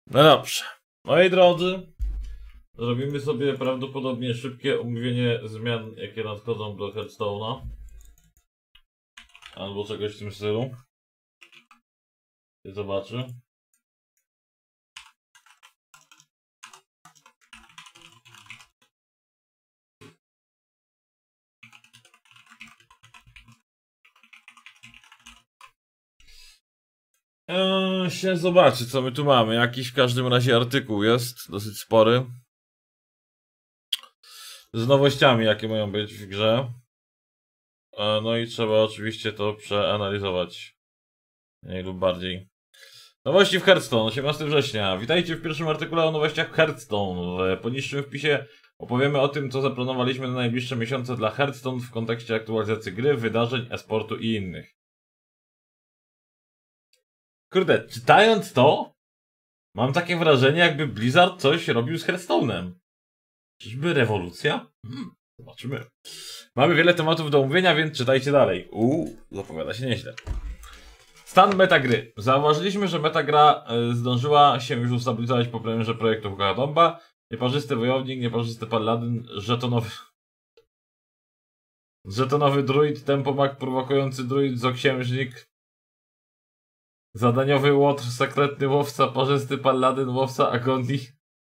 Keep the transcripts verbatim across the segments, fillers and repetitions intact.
No dobrze. Moi drodzy, zrobimy sobie prawdopodobnie szybkie omówienie zmian, jakie nadchodzą do Hearthstone'a. Albo czegoś w tym stylu. Zobaczy. Eee, się zobaczy, co my tu mamy. Jakiś w każdym razie artykuł jest, dosyć spory. Z nowościami, jakie mają być w grze. Eee, no i trzeba oczywiście to przeanalizować. Mniej lub bardziej. Nowości w Hearthstone, osiemnastego września. Witajcie w pierwszym artykule o nowościach Hearthstone. W poniższym wpisie opowiemy o tym, co zaplanowaliśmy na najbliższe miesiące dla Hearthstone w kontekście aktualizacji gry, wydarzeń, e-sportu i innych. Kurde, czytając to, mam takie wrażenie, jakby Blizzard coś robił z Hearthstone'em. Czyżby rewolucja? Hmm, zobaczymy. Mamy wiele tematów do omówienia, więc czytajcie dalej. Uuu, zapowiada się nieźle. Stan metagry. Zauważyliśmy, że metagra y, zdążyła się już ustabilizować po premierze projektu Hukatomba. Nieparzysty wojownik, nieparzysty paladyn, żetonowy... żetonowy druid, tempomak, prowokujący druid, zoksiężnik, zadaniowy łotr, sekretny łowca, parzysty paladyn, łowca agonii.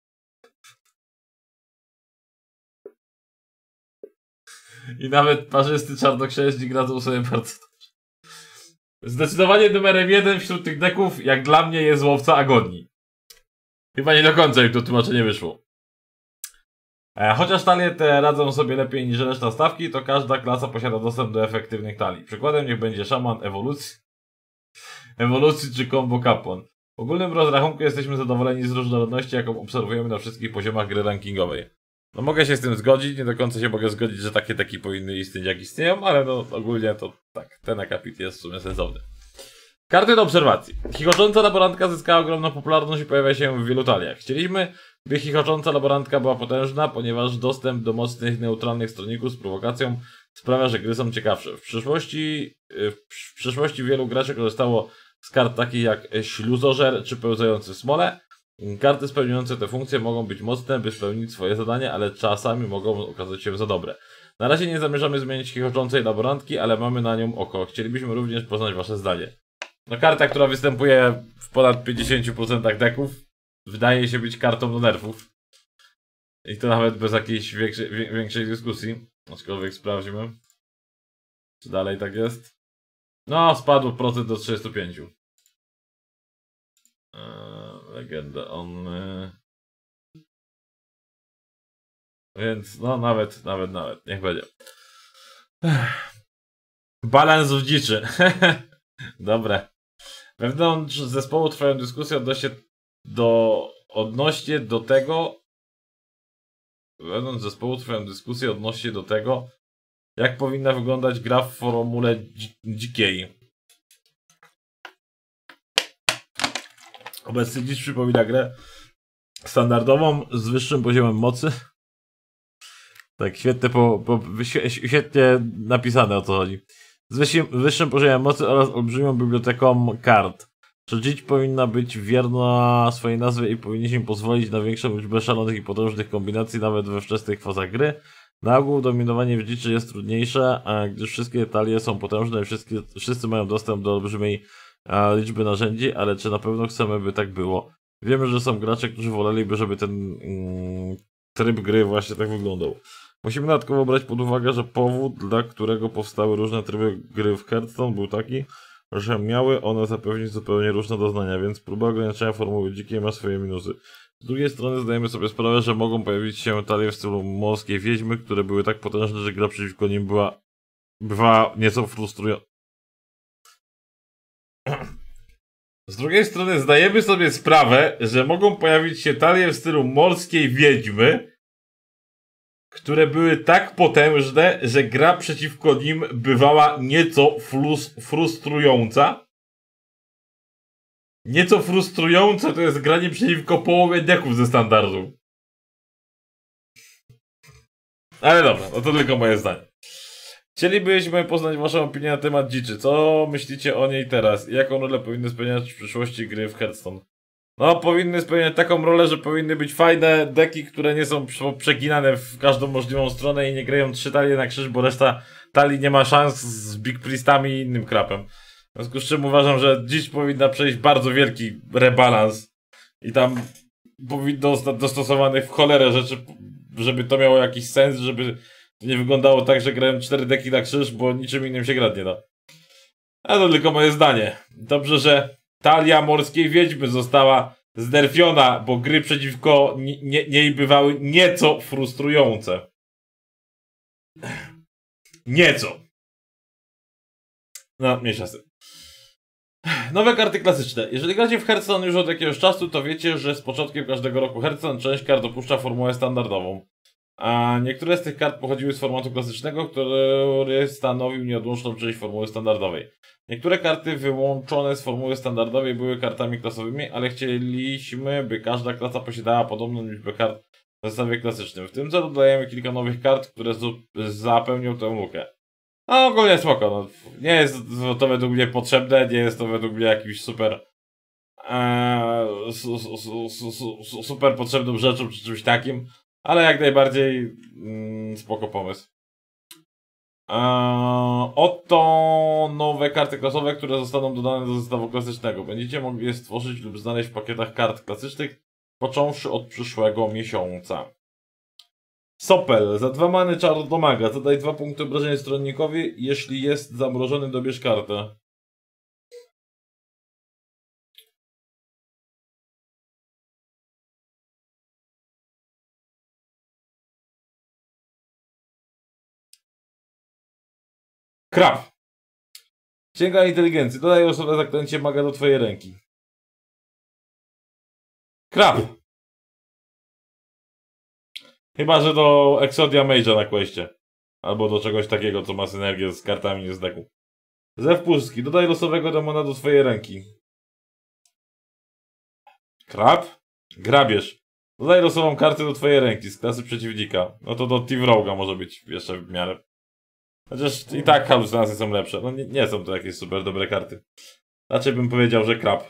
I nawet parzysty czarnoksiężnik radzą sobie bardzo dobrze. Zdecydowanie numerem jeden wśród tych deków, jak dla mnie, jest łowca agonii. Chyba nie do końca im to tłumaczenie wyszło. E, chociaż talie te radzą sobie lepiej niż reszta stawki, to każda klasa posiada dostęp do efektywnych talii. Przykładem niech będzie szaman ewolucji, ewolucji czy combo kapłan. W ogólnym rozrachunku jesteśmy zadowoleni z różnorodności, jaką obserwujemy na wszystkich poziomach gry rankingowej. No mogę się z tym zgodzić, nie do końca się mogę zgodzić, że takie deki powinny istnieć jak istnieją, ale no ogólnie to tak, ten akapit jest w sumie sensowny. Karty do obserwacji. Chichocząca laborantka zyskała ogromną popularność i pojawia się w wielu taliach. Chcieliśmy, by chichocząca laborantka była potężna, ponieważ dostęp do mocnych, neutralnych stronników z prowokacją sprawia, że gry są ciekawsze. W przyszłości, w przyszłości wielu graczy korzystało z kart takich jak śluzożer czy pełzający w smole. Karty spełniające te funkcje mogą być mocne, by spełnić swoje zadanie, ale czasami mogą okazać się za dobre. Na razie nie zamierzamy zmienić chichoczącej laborantki, ale mamy na nią oko. Chcielibyśmy również poznać wasze zdanie. No karta, która występuje w ponad pięćdziesięciu procentach deków, wydaje się być kartą do nerfów. I to nawet bez jakiejś większej, większej dyskusji. Aczkolwiek sprawdźmy, czy dalej tak jest. No, spadł procent do trzydziestu pięciu. Eee, legenda on... Więc no nawet, nawet, nawet. Niech będzie. Balans w dziczy. Dobre. Wewnątrz zespołu trwają dyskusje odnośnie do, odnośnie do tego wewnątrz zespołu trwają dyskusje odnośnie do tego, jak powinna wyglądać gra w formule dzi dzikiej. Obecny dzicz przypomina grę standardową z wyższym poziomem mocy. Tak, świetnie, po, po, świetnie napisane, o co chodzi. Z wyższym, wyższym poziomem mocy oraz olbrzymią biblioteką kart. Że dzicz powinna być wierna swojej nazwie i powinniśmy pozwolić na większą liczbę szalonych i podróżnych kombinacji nawet we wczesnych fazach gry. Na ogół dominowanie w dziczy jest trudniejsze, gdyż wszystkie talie są potężne i wszystkie, wszyscy mają dostęp do olbrzymiej a, liczby narzędzi, ale czy na pewno chcemy, by tak było? Wiemy, że są gracze, którzy woleliby, żeby ten mm, tryb gry właśnie tak wyglądał. Musimy dodatkowo brać pod uwagę, że powód, dla którego powstały różne tryby gry w Hearthstone, był taki, że miały one zapewnić zupełnie różne doznania, więc próba ograniczenia formuły dzikiej ma swoje minusy. Z drugiej strony zdajemy sobie sprawę, że mogą pojawić się talie w stylu morskiej wiedźmy, które były tak potężne, że gra przeciwko nim była bywa nieco frustrująca. Z drugiej strony zdajemy sobie sprawę, że mogą pojawić się talie w stylu morskiej wiedźmy, które były tak potężne, że gra przeciwko nim bywała nieco frustrująca. Nieco frustrujące to jest granie przeciwko połowie deków ze standardu. Ale dobra, no to tylko moje zdanie. Chcielibyśmy poznać waszą opinię na temat dziczy. Co myślicie o niej teraz? Jaką rolę powinny spełniać w przyszłości gry w Hearthstone? No, powinny spełniać taką rolę, że powinny być fajne deki, które nie są przeginane w każdą możliwą stronę i nie grają trzy talie na krzyż, bo reszta talii nie ma szans z Big Priestami i innym krapem. W związku z czym uważam, że dziś powinna przejść bardzo wielki rebalans i tam powinno zostać dostosowanych w cholerę rzeczy, żeby to miało jakiś sens, żeby to nie wyglądało tak, że grają cztery deki na krzyż, bo niczym innym się grać nie da. A to tylko moje zdanie. Dobrze, że talia Morskiej Wiedźmy została znerfiona, bo gry przeciwko nie, niej bywały nieco frustrujące. Nieco. No, mniejsza z tym. Nowe karty klasyczne. Jeżeli gracie w Hearthstone już od jakiegoś czasu, to wiecie, że z początkiem każdego roku Hearthstone część kart dopuszcza formułę standardową. A niektóre z tych kart pochodziły z formatu klasycznego, który stanowił nieodłączną część formuły standardowej. Niektóre karty wyłączone z formuły standardowej były kartami klasowymi, ale chcieliśmy, by każda klasa posiadała podobną liczbę kart w zestawie klasycznym. W tym celu dodajemy kilka nowych kart, które zapełnią tę lukę. No ogólnie spoko, no. Nie jest to według mnie potrzebne, nie jest to według mnie jakimś super ee, su, su, su, su, super potrzebną rzeczą czy czymś takim, ale jak najbardziej mm, spoko pomysł. Eee, oto nowe karty klasowe, które zostaną dodane do zestawu klasycznego. Będziecie mogli je stworzyć lub znaleźć w pakietach kart klasycznych, począwszy od przyszłego miesiąca. Sopel. Za dwa many czar domaga. Zadaj dwa punkty obrażenia stronnikowi. Jeśli jest zamrożony, dobierz kartę. Krab. Księga inteligencji. Dodaj osobę zaklęcie maga do twojej ręki. Krab. Chyba, że do Exodia Mage'a na questie. Albo do czegoś takiego, co ma synergię z kartami z deku. Zew Puszki. Dodaj losowego demona do swojej ręki. Krab. Grabież. Dodaj losową kartę do twojej ręki z klasy przeciwnika. No to do Thief Rogue'a może być jeszcze w miarę. Chociaż i tak halucynacje są lepsze. No nie, nie są to jakieś super dobre karty. Raczej bym powiedział, że krab.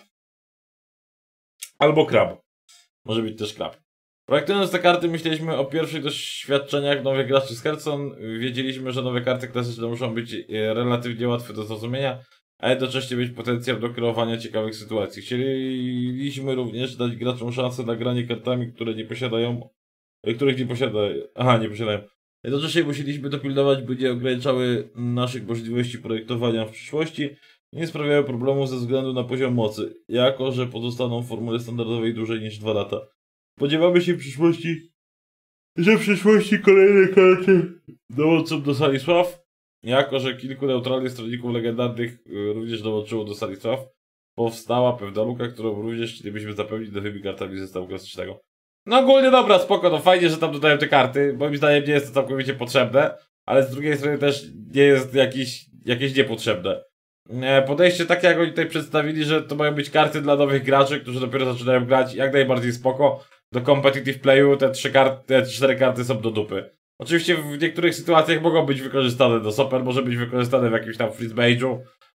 Albo krab. Może być też krab. Projektując te karty myśleliśmy o pierwszych doświadczeniach nowych graczy z Hearthstone. Wiedzieliśmy, że nowe karty klasyczne muszą być relatywnie łatwe do zrozumienia, a jednocześnie mieć potencjał do kreowania ciekawych sytuacji. Chcieliśmy również dać graczom szansę na granie kartami, które nie posiadają, których nie posiadają. Aha, nie posiadają. Jednocześnie musieliśmy dopilnować, by nie ograniczały naszych możliwości projektowania w przyszłości i nie sprawiały problemów ze względu na poziom mocy, jako że pozostaną w formule standardowej dłużej niż dwa lata. Spodziewamy się w przyszłości, że w przyszłości kolejne karty dołączą do Salisław, jako że kilku neutralnych stronników legendarnych również dołączyło do Salisław. Powstała pewna luka, którą również chcielibyśmy zapełnić nowymi kartami zestawu klasycznego. No ogólnie dobra, spoko, no fajnie, że tam dodają te karty. Moim zdaniem nie jest to całkowicie potrzebne, ale z drugiej strony też nie jest jakiś, jakieś niepotrzebne. Podejście takie, jak oni tutaj przedstawili, że to mają być karty dla nowych graczy, którzy dopiero zaczynają grać, jak najbardziej spoko. Do competitive playu te trzy karty, te cztery karty są do dupy. Oczywiście w niektórych sytuacjach mogą być wykorzystane, do Soper może być wykorzystane w jakimś tam freeze mage'u,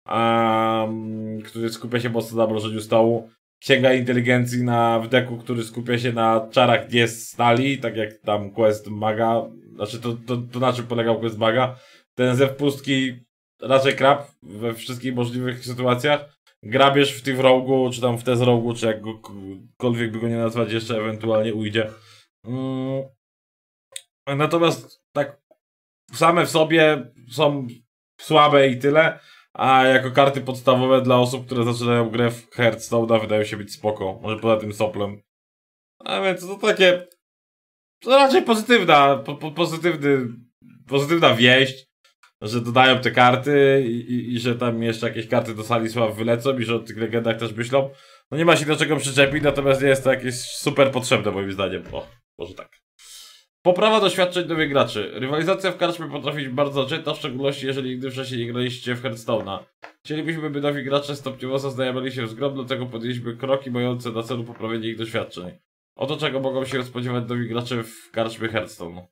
um, który skupia się mocno na mrożeniu stołu. Księga inteligencji na w deku, który skupia się na czarach nie stali, tak jak tam quest maga. Znaczy to, to, to na czym polegał quest maga. Ten zew pustki raczej krab we wszystkich możliwych sytuacjach. Grabież w tym rogu, czy tam w te z rogu, czy jakkolwiek by go nie nazwać, jeszcze ewentualnie ujdzie. Mm. Natomiast tak same w sobie są słabe i tyle, a jako karty podstawowe dla osób, które zaczynają grę w Hearthstone, wydają się być spoko. Może poza tym soplem. A więc to takie to raczej pozytywna, po, po, pozytywny, pozytywna wieść, że dodają te karty i, i, i że tam jeszcze jakieś karty do Salisław wylecą i że o tych legendach też myślą. No nie ma się do czego przyczepić, natomiast nie jest to jakieś super potrzebne moim zdaniem. O, może tak. Poprawa doświadczeń nowych graczy. Rywalizacja w karczmie potrafi być bardzo zaczęta, w szczególności jeżeli nigdy wcześniej nie graliście w Hearthstone'a. Chcielibyśmy, by nowi gracze stopniowo zaznajomili się z grą, dlatego podjęliśmy kroki mające na celu poprawienie ich doświadczeń. Oto czego mogą się spodziewać nowi gracze w karczmie Hearthstone.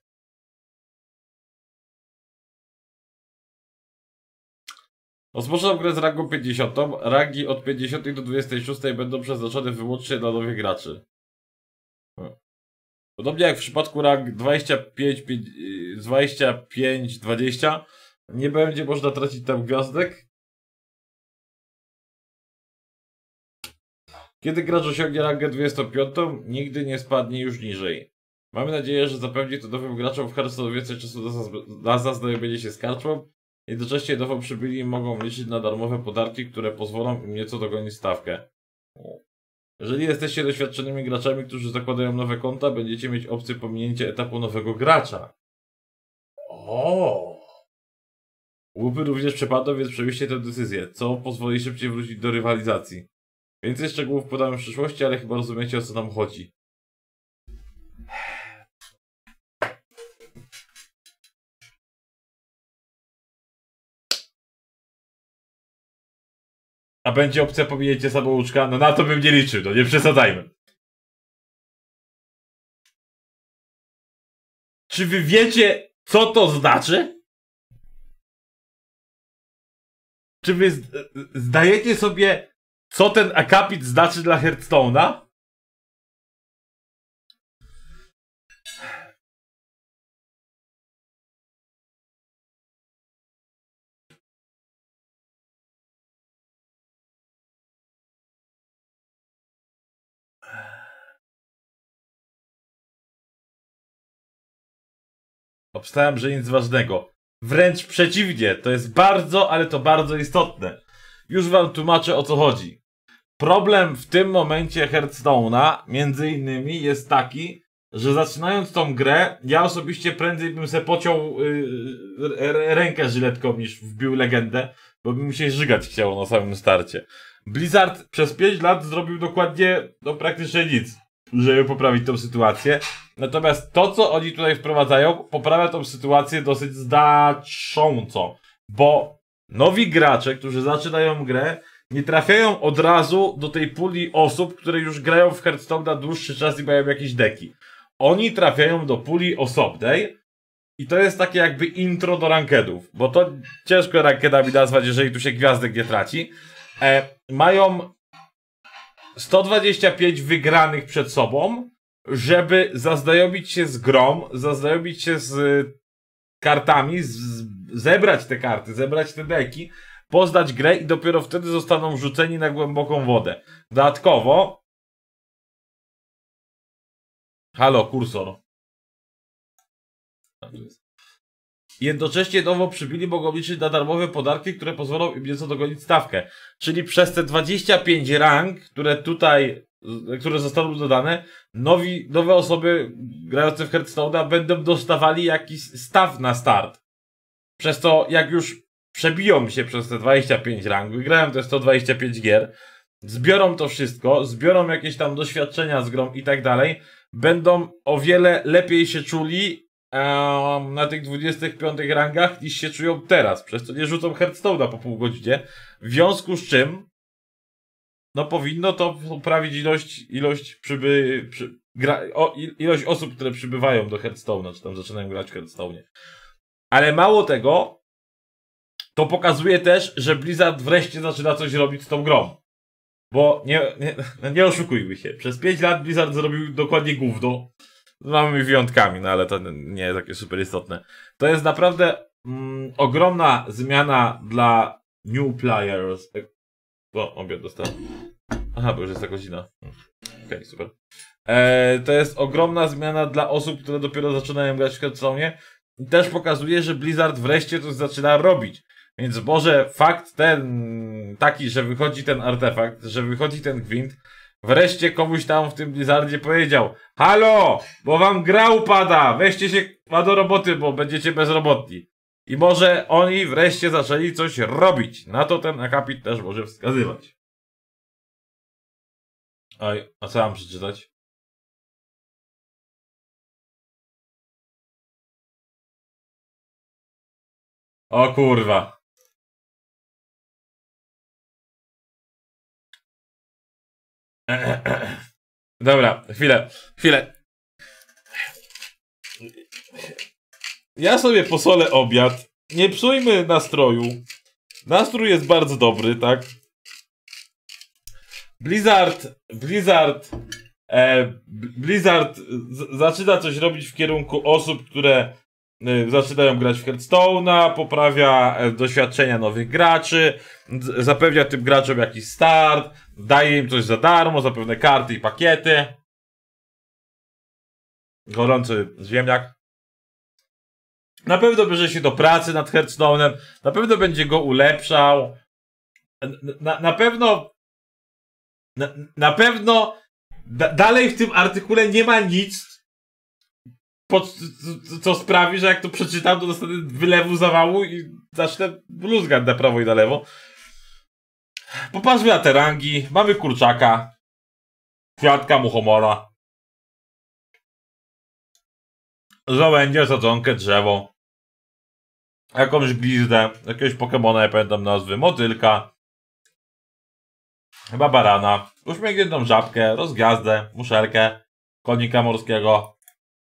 Rozpoczynam grę z rangą pięćdziesiątą. Rangi od pięćdziesiątej do dwudziestej szóstej będą przeznaczone wyłącznie dla nowych graczy. Podobnie jak w przypadku rang dwadzieścia pięć, dwadzieścia pięć, dwadzieścia, nie będzie można tracić tam gwiazdek. Kiedy gracz osiągnie rangę dwudziestą piątą, nigdy nie spadnie już niżej. Mamy nadzieję, że zapewni to nowym graczom w Hearthstone więcej czasu na zaznajomienie się z karczmą. Jednocześnie nowo przybyli mogą liczyć na darmowe podarki, które pozwolą im nieco dogonić stawkę. Jeżeli jesteście doświadczonymi graczami, którzy zakładają nowe konta, będziecie mieć opcję pominięcia etapu nowego gracza. O! Łupy również przepadną, więc przemyślcie tę decyzję, co pozwoli szybciej wrócić do rywalizacji. Więcej szczegółów podam w przyszłości, ale chyba rozumiecie, o co nam chodzi. A będzie opcja pominięcie samouczka? No na to bym nie liczył, no nie przesadzajmy. Czy wy wiecie, co to znaczy? Czy wy zdajecie sobie, co ten akapit znaczy dla Hearthstone'a? Obstałem, że nic ważnego. Wręcz przeciwnie, to jest bardzo, ale to bardzo istotne. Już wam tłumaczę, o co chodzi. Problem w tym momencie Hearthstone'a, między innymi, jest taki, że zaczynając tą grę, ja osobiście prędzej bym se pociął yy, rękę żyletką niż wbił legendę, bo by mi się żygać chciało na samym starcie. Blizzard przez pięć lat zrobił dokładnie, no praktycznie nic, żeby poprawić tą sytuację. Natomiast to, co oni tutaj wprowadzają, poprawia tą sytuację dosyć znacząco. Bo nowi gracze, którzy zaczynają grę, nie trafiają od razu do tej puli osób, które już grają w Hearthstone na dłuższy czas i mają jakieś deki. Oni trafiają do puli osobnej i to jest takie jakby intro do rankedów. Bo to ciężko rankedami nazwać, jeżeli tu się gwiazdek nie traci. E, mają sto dwadzieścia pięć wygranych przed sobą, żeby zaznajomić się z grą, zaznajomić się z kartami, z, zebrać te karty, zebrać te deki, poznać grę i dopiero wtedy zostaną rzuceni na głęboką wodę. Dodatkowo... Halo, kursor. Jednocześnie nowo przybyli mogą liczyć na darmowe podarki, które pozwolą im nieco dogonić stawkę. Czyli przez te dwadzieścia pięć rank, które tutaj, które zostaną dodane, nowi, nowe osoby grające w Hearthstone'a będą dostawali jakiś staw na start. Przez to, jak już przebiją się przez te dwadzieścia pięć rank, wygrają te sto dwadzieścia pięć gier, zbiorą to wszystko, zbiorą jakieś tam doświadczenia z grą i tak dalej, będą o wiele lepiej się czuli Um, na tych dwudziestych piątych rangach niż się czują teraz, przez co nie rzucą Hearthstone'a po pół godzinie, w związku z czym no powinno to poprawić ilość ilość przyby, przy, gra, o, ilość osób, które przybywają do Hearthstone'a, czy tam zaczynają grać w Hearthstone'ie. Ale mało tego, to pokazuje też, że Blizzard wreszcie zaczyna coś robić z tą grą. Bo nie, nie, nie oszukujmy się, przez pięć lat Blizzard zrobił dokładnie gówno. Z małymi wyjątkami, no ale to nie jest takie super istotne. To jest naprawdę mm, ogromna zmiana dla new players. O, obiad dostałem. Aha, bo już jest ta godzina. Okej, okay, super. Eee, to jest ogromna zmiana dla osób, które dopiero zaczynają grać w Hearthstone'ie. I też pokazuje, że Blizzard wreszcie coś zaczyna robić. Więc może fakt ten taki, że wychodzi ten artefakt, że wychodzi ten gwint, wreszcie komuś tam w tym Blizzardzie powiedział: halo, bo wam gra upada, weźcie się do roboty, bo będziecie bezrobotni. I może oni wreszcie zaczęli coś robić. Na to ten akapit też może wskazywać. Oj, a co mam przeczytać? O kurwa. Dobra, chwilę, chwilę. Ja sobie posolę obiad. Nie psujmy nastroju. Nastrój jest bardzo dobry, tak? Blizzard, Blizzard, e, Blizzard z, zaczyna coś robić w kierunku osób, które e, zaczynają grać w Hearthstone'a, poprawia e, doświadczenia nowych graczy, z, zapewnia tym graczom jakiś start, daje im coś za darmo, zapewne karty i pakiety. Gorący ziemniak. Na pewno bierze się do pracy nad Hearthstone'em, na pewno będzie go ulepszał, na, na pewno na, na pewno da, dalej w tym artykule nie ma nic, pod, co, co sprawi, że jak to przeczytam, to dostanę wylewu zawału i zacznę bluzgać na prawo i na lewo. Popatrzmy na te rangi. Mamy kurczaka, kwiatka, muchomora, żołędzie, sadzonkę, drzewo, jakąś glizdę, jakiegoś Pokemona, nie pamiętam nazwy, motylka, chyba barana, uśmiechniętą żabkę, rozgwiazdę, muszelkę, konika morskiego,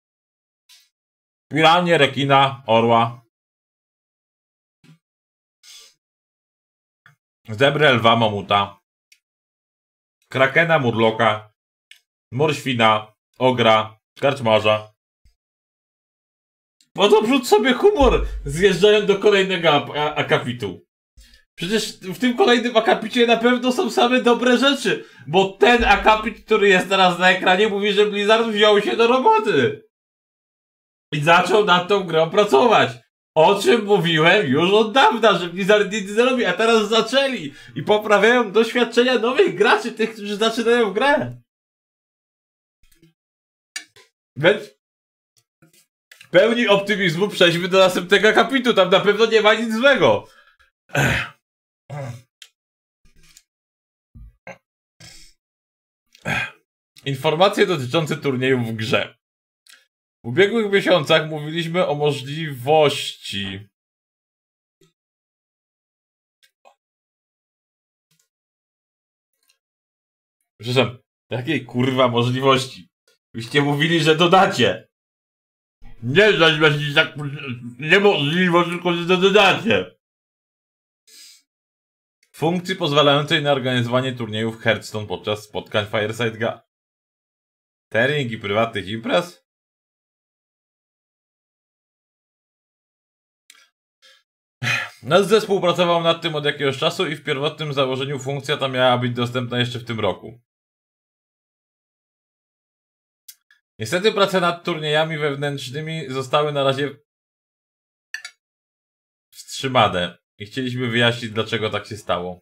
piranię, rekina, orła, zebrę, lwa, mamuta, krakena, murloka, morświna, ogra, karczmarza. Po to wrzuć sobie humor, zjeżdżają do kolejnego akapitu. Przecież w tym kolejnym akapicie na pewno są same dobre rzeczy, bo ten akapit, który jest teraz na ekranie, mówi, że Blizzard wziął się do roboty i zaczął nad tą grą pracować. O czym mówiłem już od dawna, że Blizzard nic nie robi, a teraz zaczęli i poprawiają doświadczenia nowych graczy, tych, którzy zaczynają grę. Więc w pełni optymizmu przejdźmy do następnego akapitu, tam na pewno nie ma nic złego. Informacje dotyczące turniejów w grze. W ubiegłych miesiącach mówiliśmy o możliwości Przepraszam, jakiej kurwa możliwości? Byście mówili, że dodacie. Nie, że będzie tak niemożliwe, tylko że dodacie. Funkcji pozwalającej na organizowanie turniejów Hearthstone podczas spotkań Fireside Gathering i prywatnych imprez? Nasz zespół pracował nad tym od jakiegoś czasu i w pierwotnym założeniu funkcja ta miała być dostępna jeszcze w tym roku. Niestety prace nad turniejami wewnętrznymi zostały na razie wstrzymane i chcieliśmy wyjaśnić, dlaczego tak się stało.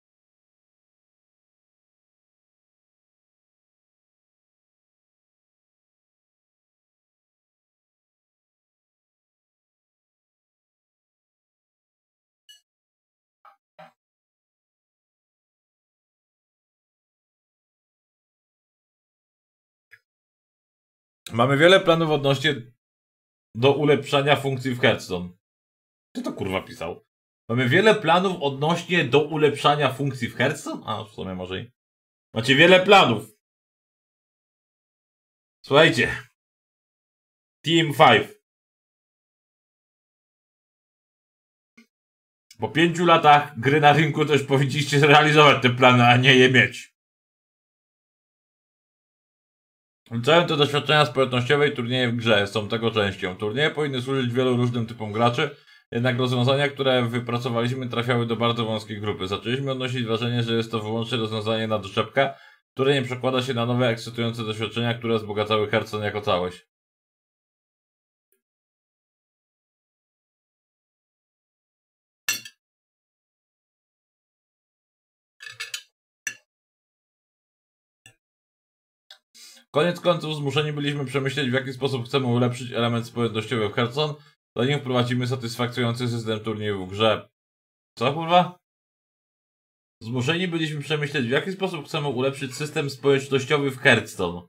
Mamy wiele planów odnośnie do ulepszania funkcji w Hearthstone. Kto to kurwa pisał? Mamy wiele planów odnośnie do ulepszania funkcji w Hearthstone? A, w sumie może i... Macie wiele planów. Słuchajcie. Team pięć. Po pięciu latach gry na rynku też powinniście zrealizować te plany, a nie je mieć. Całe te doświadczenia społecznościowe i turnieje w grze są tego częścią. Turnieje powinny służyć wielu różnym typom graczy, jednak rozwiązania, które wypracowaliśmy, trafiały do bardzo wąskiej grupy. Zaczęliśmy odnosić wrażenie, że jest to wyłącznie rozwiązanie na doczepkę, które nie przekłada się na nowe, ekscytujące doświadczenia, które wzbogacały Hearthstone jako całość. Koniec końców zmuszeni byliśmy przemyśleć, w jaki sposób chcemy ulepszyć element społecznościowy w Hearthstone, zanim wprowadzimy satysfakcjonujący system turniejów w grze. Co kurwa? Zmuszeni byliśmy przemyśleć, w jaki sposób chcemy ulepszyć system społecznościowy w Hearthstone.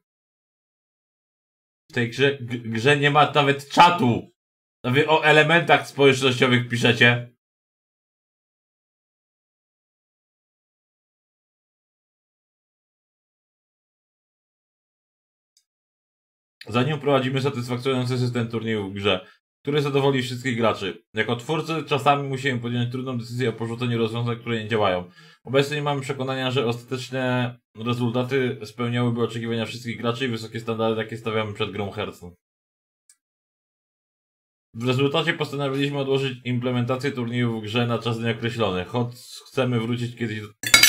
W tej grze, grze nie ma nawet czatu. A wy o elementach społecznościowych piszecie. Zanim wprowadzimy satysfakcjonujący system turniejów w grze. który zadowoli wszystkich graczy. Jako twórcy czasami musimy podjąć trudną decyzję o porzuceniu rozwiązań, które nie działają. Obecnie nie mamy przekonania, że ostateczne rezultaty spełniałyby oczekiwania wszystkich graczy i wysokie standardy, jakie stawiamy przed grą Hearthstone. W rezultacie postanowiliśmy odłożyć implementację turnieju w grze na czas nieokreślony, choć chcemy wrócić kiedyś do...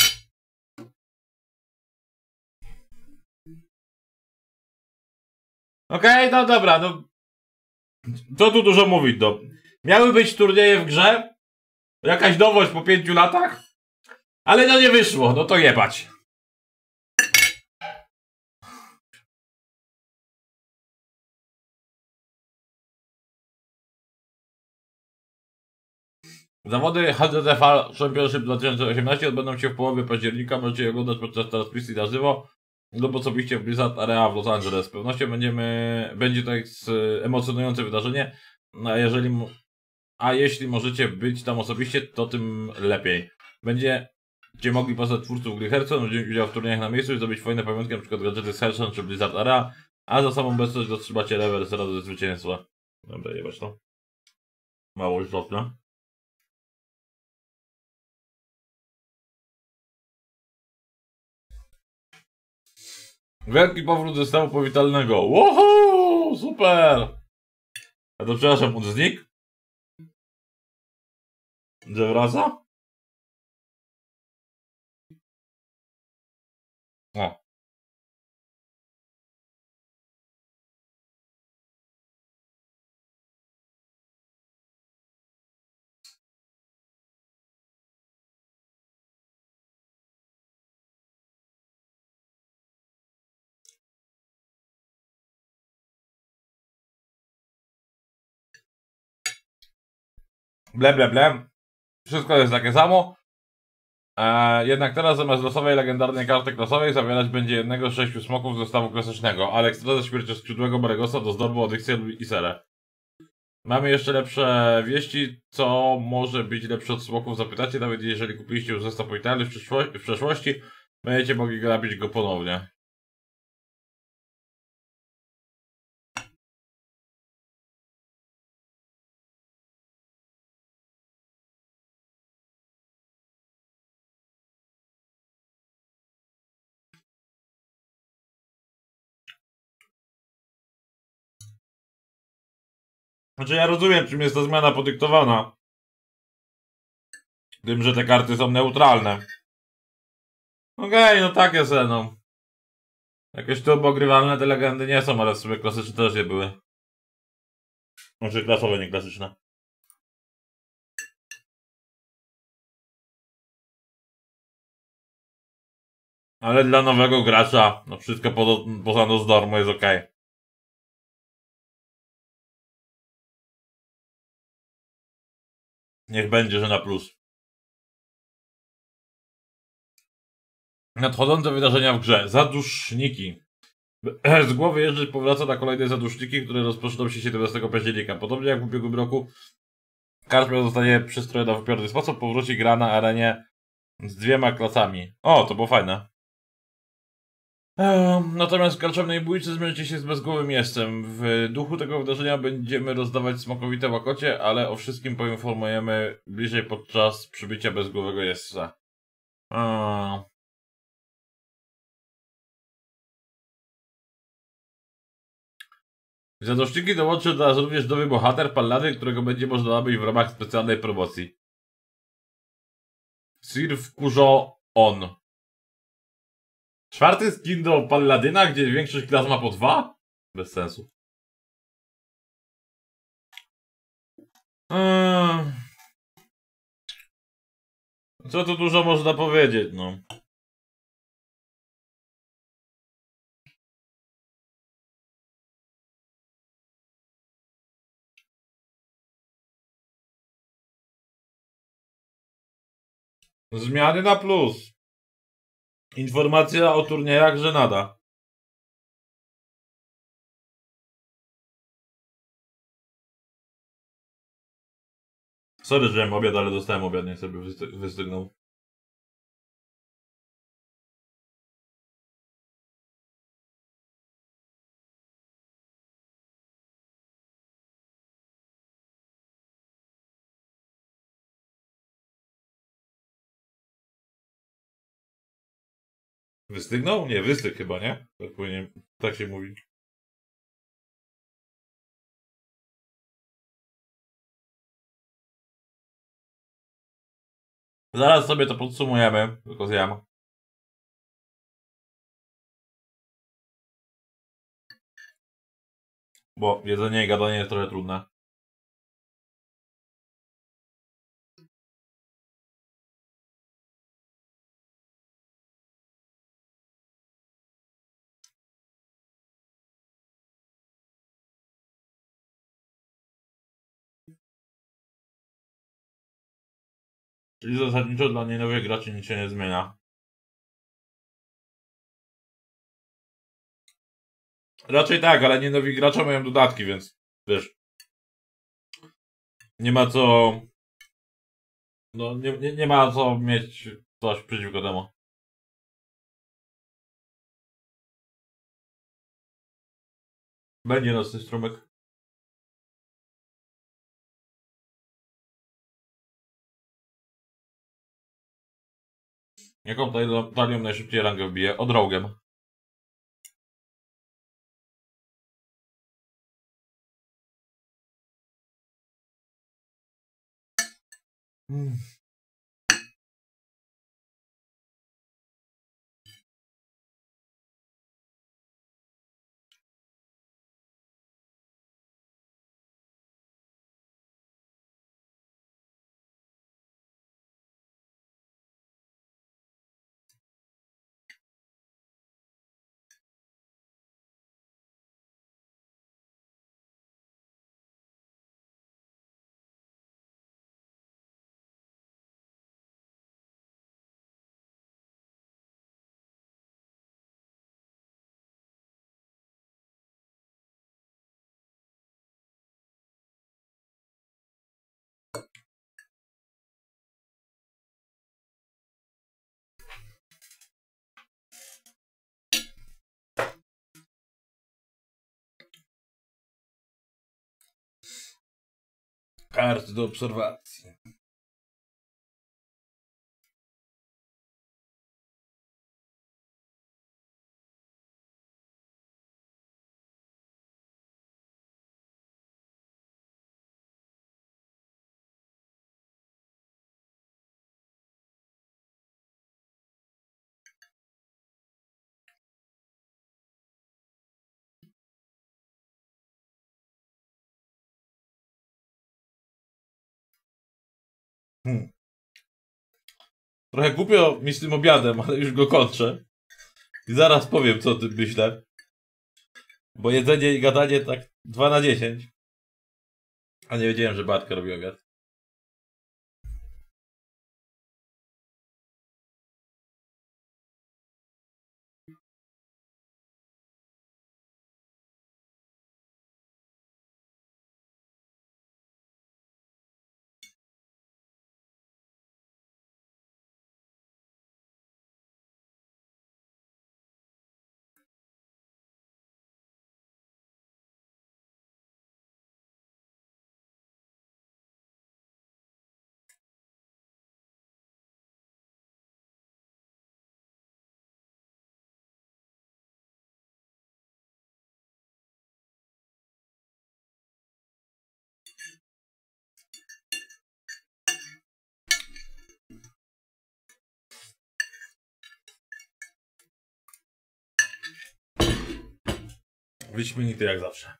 Okej, okay, no dobra, no... Co tu dużo mówić, no. Miały być turnieje w grze, jakaś nowość po pięciu latach, ale no nie wyszło, no to jebać. Zawody H D T V Championship dwa tysiące osiemnaście odbędą się w połowie października. Możecie je oglądać podczas transmisji na żywo lub osobiście w Blizzard Area w Los Angeles. Z pewnością będziemy, będzie to emocjonujące wydarzenie, a jeżeli, a jeśli możecie być tam osobiście, to tym lepiej. Będziecie mogli poznać twórców gry Hearthstone, wziąć udział w turniejach na miejscu i zdobyć fajne pamiątki, np. gadżety z Hearthstone czy Blizzard Area, a za samą obecność dotrzymacie level zero do zwycięstwa. Dobra, jebać to. Mało istotne. Wielki powrót zestawu powitalnego. Woohoo! Super! A to przepraszam, on znikł? Że wraca? O. Ble, ble, ble. Wszystko jest takie samo. Eee, jednak teraz zamiast losowej legendarnej karty klasowej zawierać będzie jednego z sześciu smoków z zestawu klasycznego. Alexstrada ze śmiercioskrzydłego Baregosa do zdorbu Odyxję i Serę. Mamy jeszcze lepsze wieści, co może być lepsze od smoków, zapytacie, nawet jeżeli kupiliście już zestaw powitalny w, przyszło- w przeszłości, będziecie mogli grabić go ponownie. Znaczy ja rozumiem, czym jest ta zmiana podyktowana. Tym, że te karty są neutralne. Okej, okay, no tak jest, no. Jakieś turbo grywalne te legendy nie są, ale w sumie klasyczne też je były. Znaczy klasowe, nie klasyczne. Ale dla nowego gracza, no wszystko po, poza Nozdormu jest okej. Okay. Niech będzie, że na plus. Nadchodzące wydarzenia w grze. Zaduszniki. Z głowy jeżdżeć powraca na kolejne zaduszniki, które rozpoczną się siedemnastego października. Podobnie jak w ubiegłym roku, karta zostanie przystrojona w upiorny sposób. Powróci gra na arenie z dwiema klasami. O, to było fajne. Ehm, natomiast w karczemnej bójce zmierzycie się z bezgłowym miejscem. W duchu tego wydarzenia będziemy rozdawać smakowite łakocie, ale o wszystkim poinformujemy bliżej podczas przybycia bezgłowego jeźdźca. Ehm. Zaduszniki dołączy do nas również nowy bohater, Pallady, którego będzie można nabyć w ramach specjalnej promocji. Sir wkurzo on. Czwarty skin do Palladyna, gdzie większość klas ma po dwa? Bez sensu. Eee... Co tu dużo można powiedzieć, no. Zmiany na plus. Informacja o turniejach, że nada. Sorry, że miałem obiad, ale dostałem obiad, niech sobie wystygnął. Wystygnął? Nie, wystygł chyba, nie? Tak powinien, tak się mówi. Zaraz sobie to podsumujemy, tylko zjem. Bo jedzenie i gadanie jest trochę trudne. Czyli zasadniczo dla nowych graczy nic się nie zmienia. Raczej tak, ale nie nowi gracze mają dodatki, więc wiesz. Nie ma co. No, nie, nie, nie ma co mieć coś przeciwko temu. Będzie nocny strumyk. Jaką talią najszybciej rangę wbije? Odrogiem. Hmm. Karty do obserwacji. Hmm. Trochę głupio mi z tym obiadem, ale już go kończę. I zaraz powiem, co o tym myślę. Bo jedzenie i gadanie tak dwa na dziesięć. A nie wiedziałem, że Bartka robi obiad. Wyśmienity jak zawsze.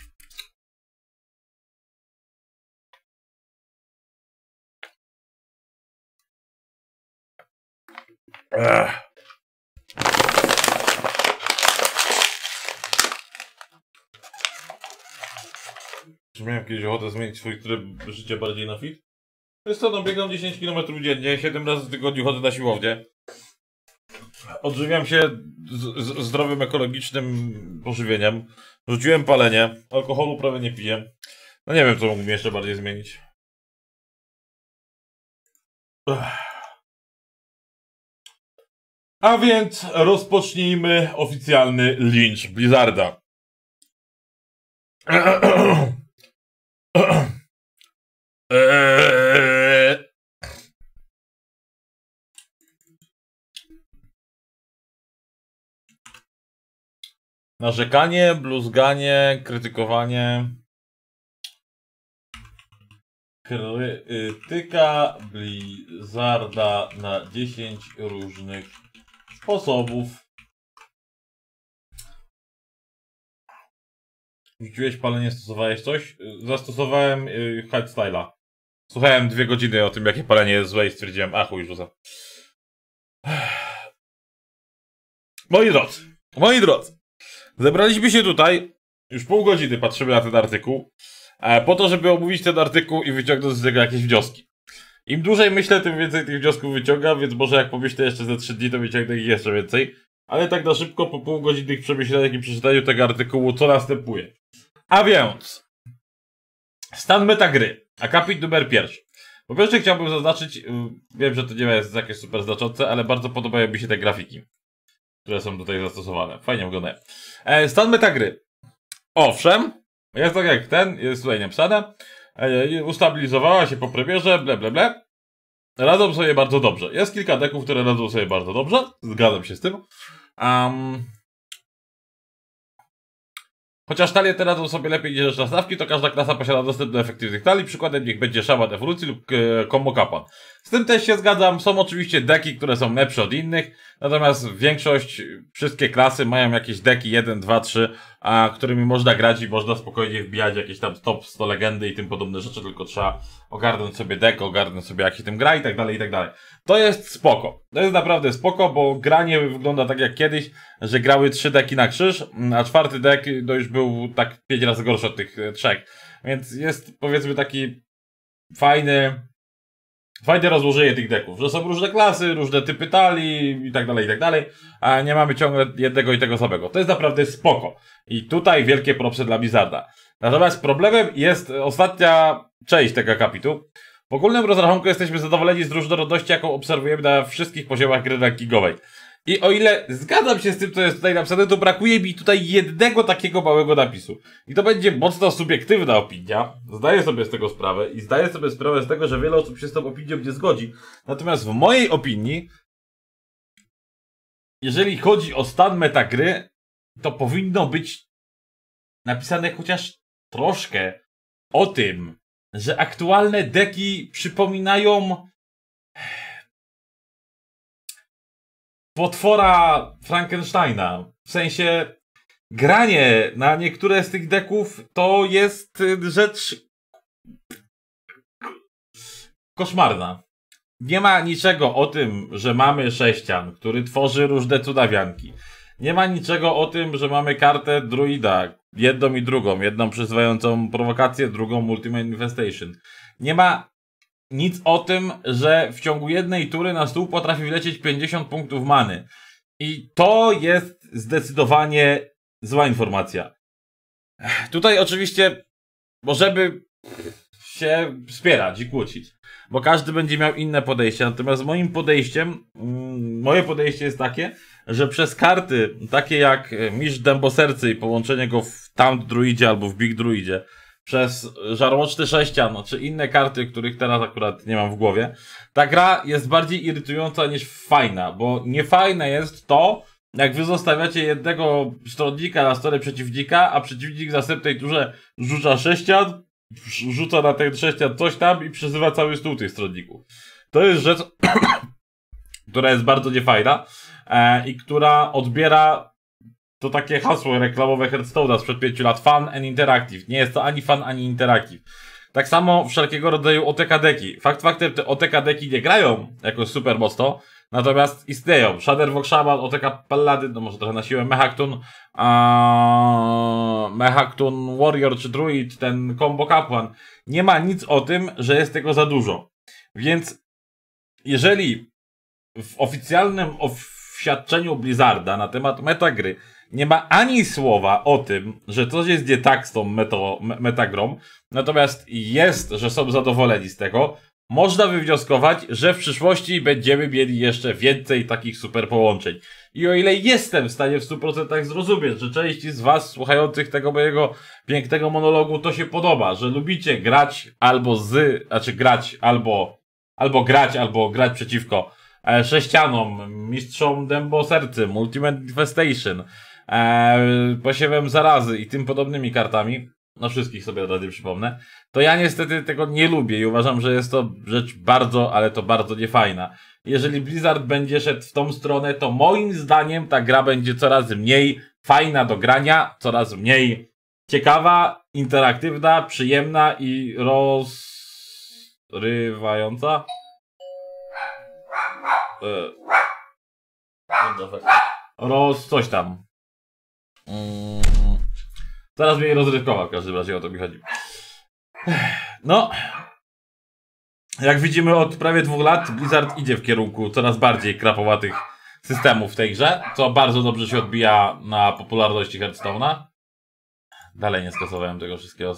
Ech. Czy miałem kiedyś ochotę zmienić swój tryb życia bardziej na fit? Jest to, no biegam dziesięć kilometrów dziennie, siedem razy w tygodniu chodzę na siłownię. Odżywiam się z, z, zdrowym, ekologicznym pożywieniem. Rzuciłem palenie, alkoholu prawie nie piję. No nie wiem, co mógłbym jeszcze bardziej zmienić. Ech. A więc rozpocznijmy oficjalny lincz Blizzarda. Eee. Narzekanie, bluzganie, krytykowanie. Krytyka Blizzarda na dziesięć różnych sposobów. Rzuciłeś palenie, stosowałeś coś? Zastosowałem yy, hardstyle'a. Słuchałem dwie godziny o tym, jakie palenie jest złe i stwierdziłem, a chuj, rzucę. Moi drodzy, moi drodzy, zebraliśmy się tutaj, już pół godziny patrzymy na ten artykuł, e, po to, żeby omówić ten artykuł i wyciągnąć z niego jakieś wnioski. Im dłużej myślę, tym więcej tych wniosków wyciągam, więc może jak pomyślę jeszcze ze trzy dni, to wyciągnę ich jeszcze więcej. Ale tak na szybko, po pół godzinnych przemyśleniach i przeczytaniu tego artykułu, co następuje. A więc, stan metagry, akapit numer pierwszy. Po pierwsze chciałbym zaznaczyć, yy, wiem, że to nie jest jakieś super znaczące, ale bardzo podobają mi się te grafiki, które są tutaj zastosowane. Fajnie wyglądają. E, stan metagry. Owszem, jest tak jak ten, jest tutaj napisane. E, ustabilizowała się po premierze, ble ble ble. Radzą sobie bardzo dobrze. Jest kilka deków, które radzą sobie bardzo dobrze. Zgadzam się z tym. Um, Chociaż talie te radzą sobie lepiej niż reszta stawki, to każda klasa posiada dostęp do efektywnych talii. Przykładem niech będzie Szaman Ewolucji lub e, Combo Kapłan. Z tym też się zgadzam. Są oczywiście deki, które są lepsze od innych. Natomiast większość, wszystkie klasy mają jakieś deki jeden, dwa, trzy, a, którymi można grać i można spokojnie wbijać jakieś tam top sto legendy i tym podobne rzeczy. Tylko trzeba ogarnąć sobie dek, ogarnąć sobie jak się tym gra i tak dalej, i tak dalej. To jest spoko. To jest naprawdę spoko, bo granie wygląda tak jak kiedyś, że grały trzy deki na krzyż, a czwarty dek to już był tak pięć razy gorszy od tych trzech. Więc jest, powiedzmy, taki fajny, fajne rozłożenie tych deków, że są różne klasy, różne typy talii i tak dalej, i tak dalej, a nie mamy ciągle jednego i tego samego. To jest naprawdę spoko. I tutaj wielkie propsy dla Blizzarda. Natomiast problemem jest ostatnia część tego akapitu. W ogólnym rozrachunku jesteśmy zadowoleni z różnorodności, jaką obserwujemy na wszystkich poziomach gry rankingowej. I o ile zgadzam się z tym, co jest tutaj napisane, to brakuje mi tutaj jednego takiego małego napisu. I to będzie mocno subiektywna opinia. Zdaję sobie z tego sprawę i zdaję sobie sprawę z tego, że wiele osób się z tą opinią nie zgodzi. Natomiast w mojej opinii, jeżeli chodzi o stan metagry, to powinno być napisane chociaż troszkę o tym, że aktualne deki przypominają potwora Frankensteina. W sensie granie na niektóre z tych deków to jest rzecz koszmarna. Nie ma niczego o tym, że mamy sześcian, który tworzy różne cudawianki. Nie ma niczego o tym, że mamy kartę druida, jedną i drugą, jedną przyzywającą prowokację, drugą Ultimate Infestation. Nie ma nic o tym, że w ciągu jednej tury na stół potrafi wlecieć pięćdziesiąt punktów many. I to jest zdecydowanie zła informacja. Tutaj oczywiście możemy się wspierać i kłócić, bo każdy będzie miał inne podejście. Natomiast moim podejściem, mm, moje podejście jest takie, że przez karty takie jak Mistrz Dębosercy i połączenie go w Taunt Druidzie albo w Big Druidzie, przez Żarłoczny Sześcian, czy inne karty, których teraz akurat nie mam w głowie, ta gra jest bardziej irytująca niż fajna, bo niefajne jest to, jak wy zostawiacie jednego stronnika na stole przeciwnika, a przeciwnik w następnej turze rzuca sześcian, rzuca na ten sześcian coś tam i przezywa cały stół tych stronników. To jest rzecz, która jest bardzo niefajna e, i która odbiera to takie hasło reklamowe Hearthstone'a sprzed pięciu lat. Fun and interactive. Nie jest to ani fun, ani interactive. Tak samo wszelkiego rodzaju O T K deki. Fakt faktem, te O T K deki nie grają jakoś super mocno, natomiast istnieją. Shadowhawk Shaman, O T K Paladin, no może trochę na siłę Mechacton, a Mechacton Warrior czy Druid, ten Combo Kapłan. Nie ma nic o tym, że jest tego za dużo. Więc jeżeli w oficjalnym oświadczeniu Blizzarda na temat metagry nie ma ani słowa o tym, że coś jest nie tak z tą meto, me, metagrą, natomiast jest, że są zadowoleni z tego, można wywnioskować, że w przyszłości będziemy mieli jeszcze więcej takich super połączeń. I o ile jestem w stanie w stu procentach zrozumieć, że części z was słuchających tego mojego pięknego monologu to się podoba, że lubicie grać albo z, znaczy grać albo, albo grać, albo grać przeciwko e, sześcianom, mistrzom Dębosercy, Ultimate Infestation, e, posiewem zarazy i tym podobnymi kartami, no wszystkich sobie od razu przypomnę, to ja niestety tego nie lubię i uważam, że jest to rzecz bardzo, ale to bardzo niefajna. Jeżeli Blizzard będzie szedł w tą stronę, to moim zdaniem ta gra będzie coraz mniej fajna do grania, coraz mniej ciekawa, interaktywna, przyjemna i rozrywająca. Roz... coś tam. Mm. Coraz mniej rozrywkowa, w każdym razie o to mi chodzi. No. Jak widzimy od prawie dwóch lat Blizzard idzie w kierunku coraz bardziej krapowatych systemów w tej grze, co bardzo dobrze się odbija na popularności Hearthstone'a. Dalej nie skasowałem tego wszystkiego.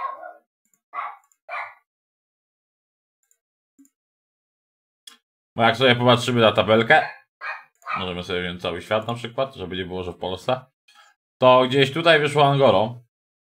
Bo jak sobie popatrzymy na tabelkę, możemy sobie wziąć cały świat na przykład, żeby nie było, że w Polsce, to gdzieś tutaj wyszło Angoro.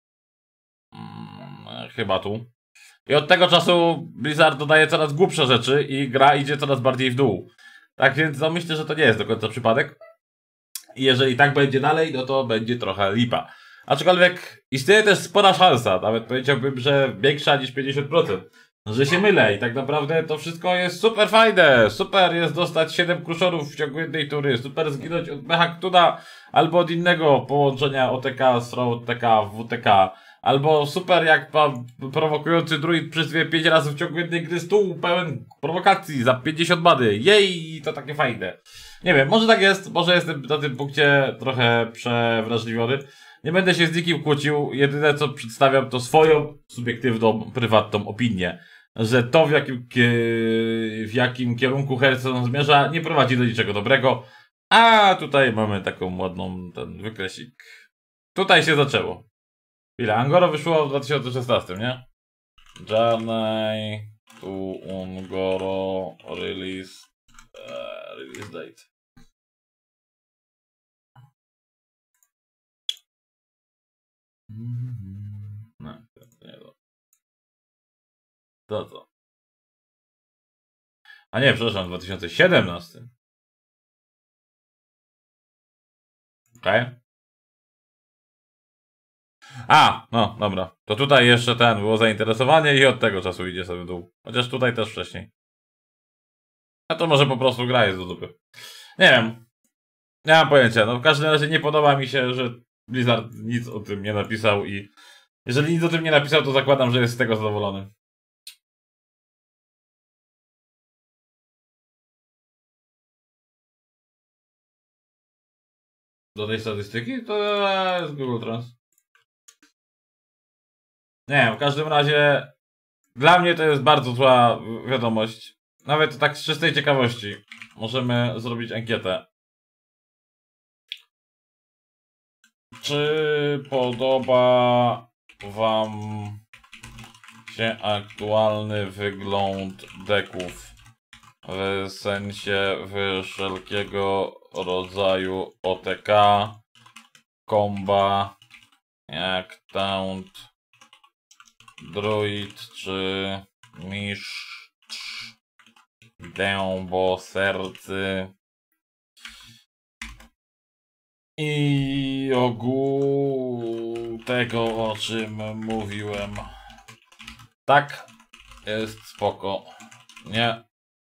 Hmm, chyba tu. I od tego czasu Blizzard dodaje coraz głupsze rzeczy i gra idzie coraz bardziej w dół. Tak więc no myślę, że to nie jest do końca przypadek. I jeżeli tak będzie dalej, no to będzie trochę lipa. Aczkolwiek istnieje też spora szansa, nawet powiedziałbym, że większa niż pięćdziesiąt procent, że się mylę i tak naprawdę to wszystko jest super fajne. Super jest dostać siedem kruszorów w ciągu jednej tury, super zginąć od mecha Ktuna albo od innego połączenia O T K, Throw O T K, W T K. Albo super jak pan prowokujący druid przyzwie pięć razy w ciągu jednej gry stół pełen prowokacji za pięćdziesiąt bady. Jej, to takie fajne. Nie wiem, może tak jest, może jestem na tym punkcie trochę przewrażliwiony. Nie będę się z nikim kłócił, jedyne co przedstawiam to swoją subiektywną, prywatną opinię. Że to w jakim, w jakim kierunku Hearthstone zmierza nie prowadzi do niczego dobrego. A tutaj mamy taką ładną ten wykresik. Tutaj się zaczęło. Ile? Angoro wyszło w dwa tysiące szesnastym, nie? Journey to Angoro release uh, release date. No, to nie to. To co? A nie, przepraszam, w dwa tysiące siedemnastym. Okej. Okay. A, no, dobra. To tutaj jeszcze ten, było zainteresowanie i od tego czasu idzie sobie w dół. Chociaż tutaj też wcześniej. A to może po prostu gra jest do dupy. Nie wiem. Nie mam pojęcia. No w każdym razie nie podoba mi się, że Blizzard nic o tym nie napisał i jeżeli nic o tym nie napisał, to zakładam, że jest z tego zadowolony. Do tej statystyki? To jest Google Trans. Nie wiem, w każdym razie dla mnie to jest bardzo zła wiadomość. Nawet tak z czystej ciekawości możemy zrobić ankietę. Czy podoba wam się aktualny wygląd deków? W sensie wszelkiego rodzaju O T K, komba, jak taunt, druid czy mistrz, dębo, sercy i ogół tego, o czym mówiłem. Tak, jest spoko. Nie.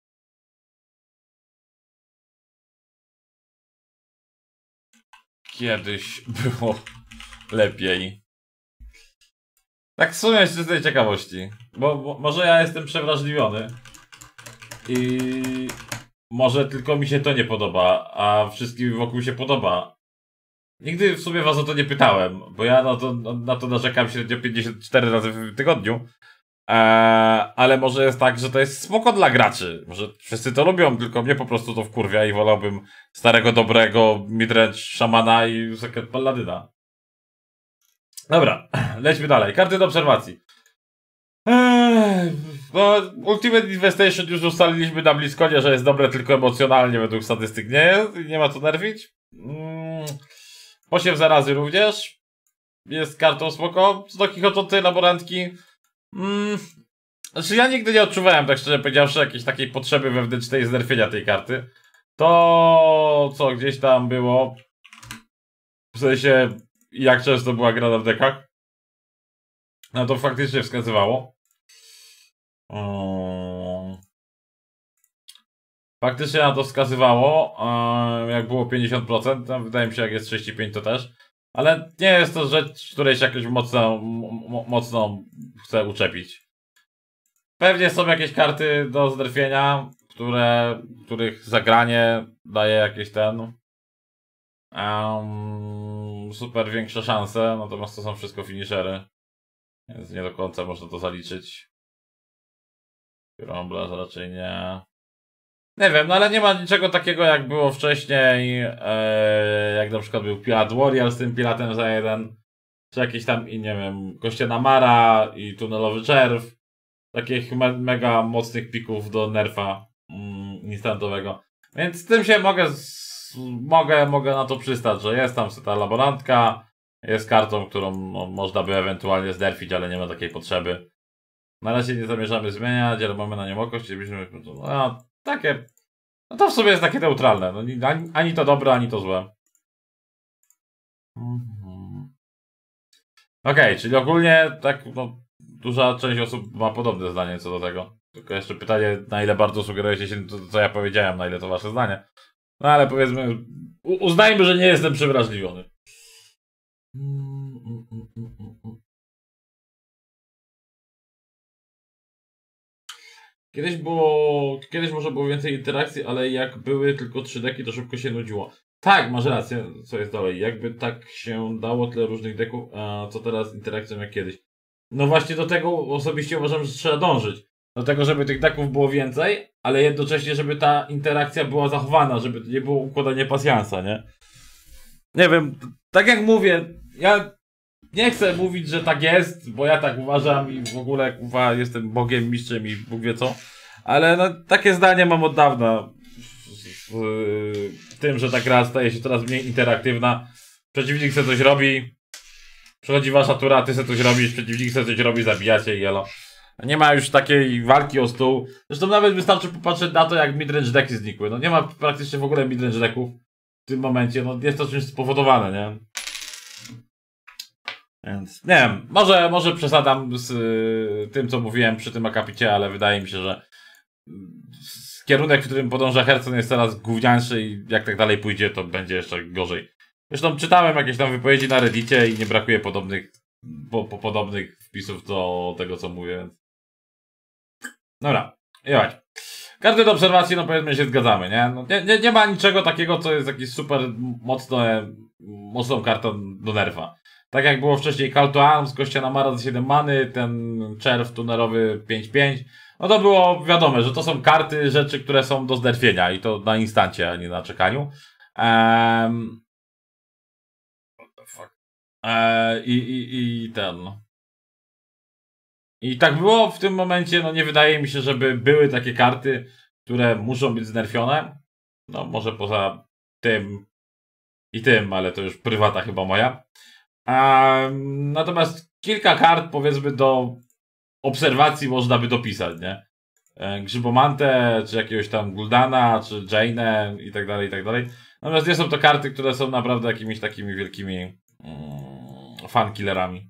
Kiedyś było lepiej. Tak w sumie z czystej ciekawości. Bo, bo może ja jestem przewrażliwiony. I może tylko mi się to nie podoba, a wszystkim wokół się podoba. Nigdy w sumie was o to nie pytałem, bo ja na to, na to narzekam średnio pięćdziesiąt cztery razy w tygodniu. Eee, ale może jest tak, że to jest spoko dla graczy. Może wszyscy to lubią, tylko mnie po prostu to wkurwia i wolałbym starego, dobrego midrange szamana i sekret palladyna. Dobra, lećmy dalej. Karty do obserwacji. Eee, no, Ultimate Infestation już ustaliliśmy na Blizzconie, że jest dobre tylko emocjonalnie według statystyk. Nie jest, nie ma co nerwić. Mm, Posiew zarazy również jest kartą spoko. Stoki chodzącej laborantki. Mm, znaczy ja nigdy nie odczuwałem, tak szczerze powiedziawszy, jakiejś takiej potrzeby wewnętrznej znerfienia tej karty. To co gdzieś tam było w sensie jak często była grana w dekach, no to faktycznie wskazywało. Um, faktycznie na to wskazywało, um, jak było pięćdziesiąt procent, no, wydaje mi się jak jest trzydzieści pięć to też. Ale nie jest to rzecz, której się jakoś mocno, mocno chcę uczepić. Pewnie są jakieś karty do znerfienia, które, których zagranie daje jakieś ten um, super większe szanse, natomiast to są wszystko finishery, więc nie do końca można to zaliczyć. Gromblers raczej nie. Nie wiem, no ale nie ma niczego takiego jak było wcześniej, e, jak na przykład był Pirat Warrior z tym piratem za jeden, czy jakiś tam, i nie wiem, Kościana Mara i Tunelowy Czerw, takich me mega mocnych pików do nerfa mm, instantowego. Więc z tym się mogę, z, mogę, mogę na to przystać, że jest tam ta laborantka, jest kartą, którą no, można by ewentualnie znerfić, ale nie ma takiej potrzeby. Na razie nie zamierzamy zmieniać, ale mamy na nią oko, chcielibyśmy, no, takie, no to w sumie jest takie neutralne, no, ani, ani to dobre, ani to złe. Mhm. Okej, okay, czyli ogólnie tak, no, duża część osób ma podobne zdanie co do tego. Tylko jeszcze pytanie, na ile bardzo sugerujecie się to, co ja powiedziałem, na ile to wasze zdanie. No ale powiedzmy, uznajmy, że nie jestem przewrażliwiony. Kiedyś było, kiedyś może było więcej interakcji, ale jak były tylko trzy deki, to szybko się nudziło. Tak, masz rację, co jest dalej. Jakby tak się dało tyle różnych deków, a co teraz interakcją jak kiedyś. No właśnie do tego osobiście uważam, że trzeba dążyć. Do tego, żeby tych deków było więcej, ale jednocześnie, żeby ta interakcja była zachowana, żeby to nie było układanie pasjansa, nie? Nie wiem, tak jak mówię, ja nie chcę mówić, że tak jest, bo ja tak uważam i w ogóle uwa, jestem Bogiem, mistrzem i Bóg wie co. Ale no, takie zdanie mam od dawna. W, w tym, że ta gra staje się coraz mniej interaktywna. Przeciwnik chce coś robi, przychodzi wasza tura, ty chce coś robisz, przeciwnik chce coś robi, zabijacie i jelo. Nie ma już takiej walki o stół. Zresztą nawet wystarczy popatrzeć na to, jak midrange decki znikły. No nie ma praktycznie w ogóle midrange decków w tym momencie. No jest to czymś spowodowane, nie? Więc nie wiem, może, może przesadzam z y, tym, co mówiłem przy tym akapicie, ale wydaje mi się, że y, kierunek, w którym podąża Hearthstone jest coraz gówniańszy i jak tak dalej pójdzie, to będzie jeszcze gorzej. Zresztą czytałem jakieś tam wypowiedzi na Reddicie i nie brakuje podobnych, po, po podobnych wpisów do tego, co mówię. Więc... Dobra, jechać. Karty do obserwacji, no powiedzmy się zgadzamy, nie? No, nie, nie? Nie ma niczego takiego, co jest jakiś super mocno, mocną kartą do nerfa. Tak jak było wcześniej Call to Arms, Kościana Mara za siedem many, ten czerw tunerowy pięć pięć. No to było wiadome, że to są karty, rzeczy, które są do znerfienia i to na instancie, a nie na czekaniu. Um... What the fuck? Eee, i, i, I ten... I tak było w tym momencie, no nie wydaje mi się, żeby były takie karty, które muszą być znerfione. No może poza tym i tym, ale to już prywata chyba moja. Um, natomiast kilka kart, powiedzmy, do obserwacji można by dopisać, nie? E, Grzybomantę, czy jakiegoś tam Guldana, czy Jane'ę i tak dalej, i tak dalej. Natomiast nie są to karty, które są naprawdę jakimiś takimi wielkimi mm, fankillerami.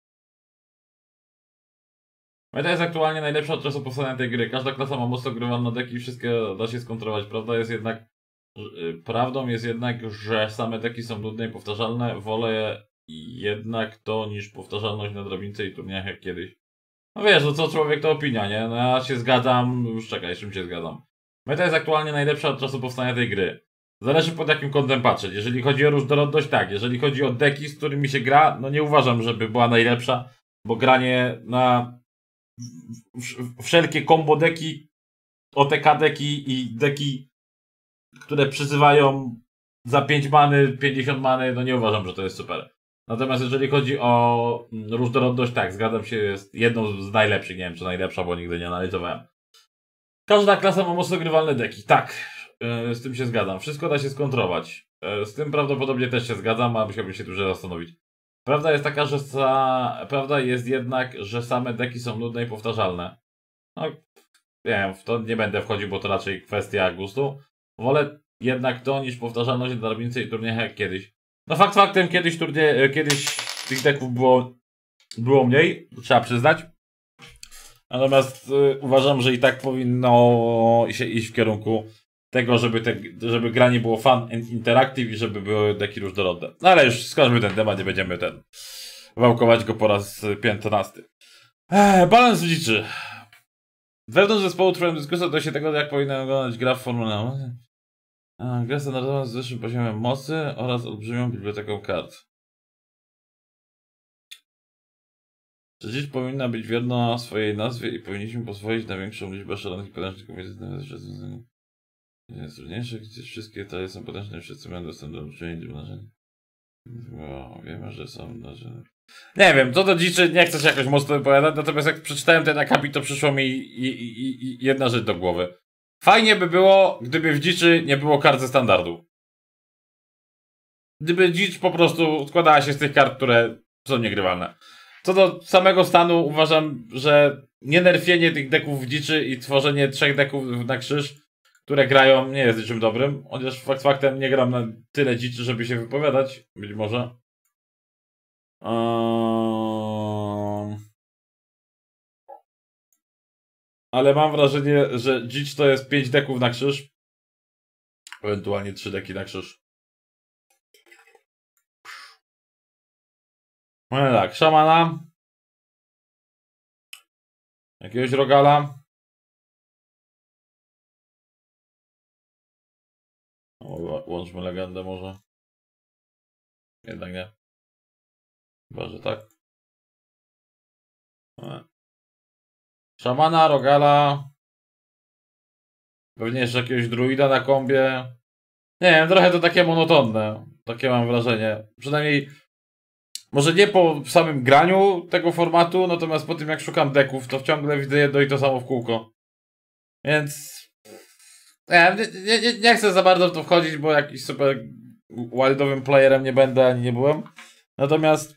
Meta jest aktualnie najlepsza od czasu powstania tej gry. Każda klasa ma mocno grywalne deki i wszystkie da się skontrolować. Prawda jest jednak, prawdą jest jednak, że same deki są nudne i powtarzalne. Wolę jednak to niż powtarzalność na drabince i turniejach jak kiedyś. No wiesz, no co człowiek to opinia, nie? No ja się zgadzam, już czekaj, z czym się zgadzam. Meta jest aktualnie najlepsza od czasu powstania tej gry. Zależy pod jakim kątem patrzeć. Jeżeli chodzi o różnorodność, tak. Jeżeli chodzi o deki, z którymi się gra, no nie uważam, żeby była najlepsza, bo granie na wszelkie combo deki, O T K deki i deki, które przyzywają za pięć many, pięćdziesiąt many, no nie uważam, że to jest super. Natomiast jeżeli chodzi o różnorodność, tak, zgadzam się, jest jedną z najlepszych, nie wiem czy najlepsza, bo nigdy nie analizowałem. Każda klasa ma mocno grywalne deki, tak, yy, z tym się zgadzam. Wszystko da się skontrować. Yy, z tym prawdopodobnie też się zgadzam, a musiałbym się dłużej zastanowić. Prawda jest taka, że sa... prawda jest jednak, że same deki są nudne i powtarzalne. No, nie wiem, w to nie będę wchodził, bo to raczej kwestia gustu. Wolę jednak to niż powtarzalność na drabince i turniejach jak kiedyś. No fakt faktem, kiedyś turnie, kiedyś tych deków było, było mniej, trzeba przyznać. Natomiast y, uważam, że i tak powinno się iść w kierunku tego, żeby, te, żeby gra nie było fan interactive i żeby były deki różnorodne. No ale już skończmy ten temat, nie będziemy ten wałkować go po raz piętnasty. Eee, balans dziczy. Wewnątrz zespołu trwają dyskusje odnośnie tego, jak powinna wyglądać gra w Formule jeden. Gra standardowa z wyższym poziomem mocy oraz olbrzymią biblioteką kart. Czy dziś powinna być wierna swojej nazwie i powinniśmy pozwolić na większą liczbę szalonych i potężnych kobiet z rozwiązaniem. Jest trudniejsze, gdzie wszystkie te są potężne, wszyscy mają dostęp do olbrzymiej narzędzi. No, wiemy, że są narzędzia. Nie wiem, co do dziczy nie chcę się jakoś mocno wypowiadać, natomiast jak przeczytałem ten akapit, to przyszło mi i, i, i jedna rzecz do głowy. Fajnie by było, gdyby w dziczy nie było kart ze standardu. Gdyby dzicz po prostu składała się z tych kart, które są niegrywalne. Co do samego stanu, uważam, że nie nerfienie tych deków w dziczy i tworzenie trzech deków na krzyż, które grają, nie jest niczym dobrym. Chociaż fakt faktem nie gram na tyle dziczy, żeby się wypowiadać. Być może. Um... Ale mam wrażenie, że dzicz to jest pięć deków na krzyż. Ewentualnie trzy deki na krzyż. No tak, szamana. Jakiegoś rogala. O, łączmy legendę może. Jednak nie. Chyba, że tak. No. Szamana, rogala. Pewnie jeszcze jakiegoś druida na kombie. Nie wiem, trochę to takie monotonne. Takie mam wrażenie. Przynajmniej może nie po samym graniu tego formatu, natomiast po tym jak szukam deków, to ciągle widzę jedno i to samo w kółko. Więc nie, nie, nie, nie chcę za bardzo w to wchodzić, bo jakiś super wildowym playerem nie będę, ani nie byłem. Natomiast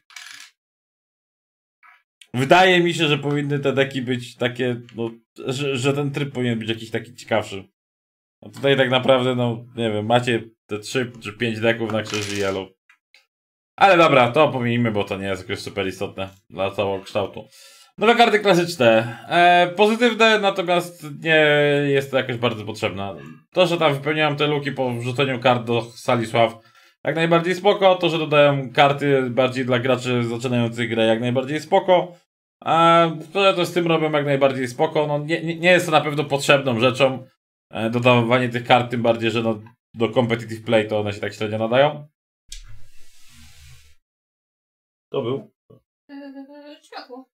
wydaje mi się, że powinny te deki być takie, no, że, że ten tryb powinien być jakiś taki ciekawszy. No tutaj tak naprawdę, no, nie wiem, macie te trzy czy pięć deków na krzyż i yellow. Ale dobra, to pomijmy, bo to nie jest jakoś super istotne dla całego kształtu. Nowe karty klasyczne. E, pozytywne, natomiast nie jest to jakoś bardzo potrzebne. To, że tam wypełniałem te luki po wrzuceniu kart do sali sław, jak najbardziej spoko. To, że dodają karty bardziej dla graczy zaczynających grę, jak najbardziej spoko. A to, że to z tym robią, jak najbardziej spoko. No, nie, nie jest to na pewno potrzebną rzeczą. E, dodawanie tych kart, tym bardziej, że no, do competitive play to one się tak średnio nadają. To był? Yy, światło.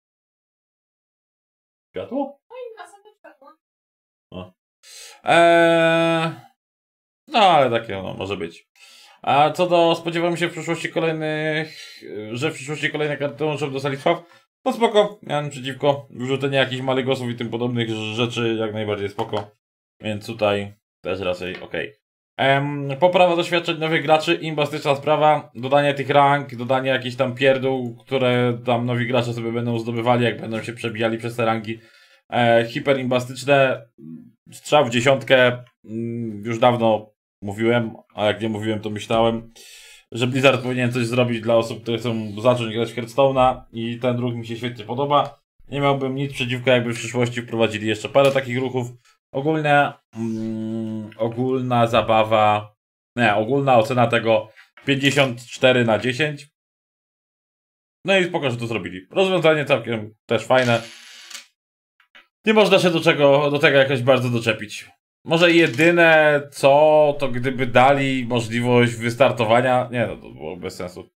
Światło? No i następne światło. O. Eee... No, ale takie no, może być. A co do, spodziewam się w przyszłości kolejnych, że w przyszłości kolejne karty dołączą do sali sław. No spoko, miałem przeciwko. Wrzucenie jakichś malygosów i tym podobnych rzeczy jak najbardziej spoko. Więc tutaj też raczej okej. Okay. Um, poprawa doświadczeń nowych graczy, imbastyczna sprawa, dodanie tych rank, dodanie jakichś tam pierdół, które tam nowi gracze sobie będą zdobywali, jak będą się przebijali przez te rangi. E, hiperimbastyczne, strzał w dziesiątkę, mm, już dawno mówiłem, a jak nie mówiłem, to myślałem, że Blizzard powinien coś zrobić dla osób, które chcą zacząć grać w Hearthstone'a i ten ruch mi się świetnie podoba. Nie miałbym nic przeciwko, jakby w przyszłości wprowadzili jeszcze parę takich ruchów. Ogólnie, mm, ogólna zabawa, nie, ogólna ocena tego pięćdziesiąt cztery na dziesięć. No i spoko, że to zrobili. Rozwiązanie całkiem też fajne. Nie można się do czego, do tego jakoś bardzo doczepić. Może jedyne co, to gdyby dali możliwość wystartowania, nie no, to było bez sensu.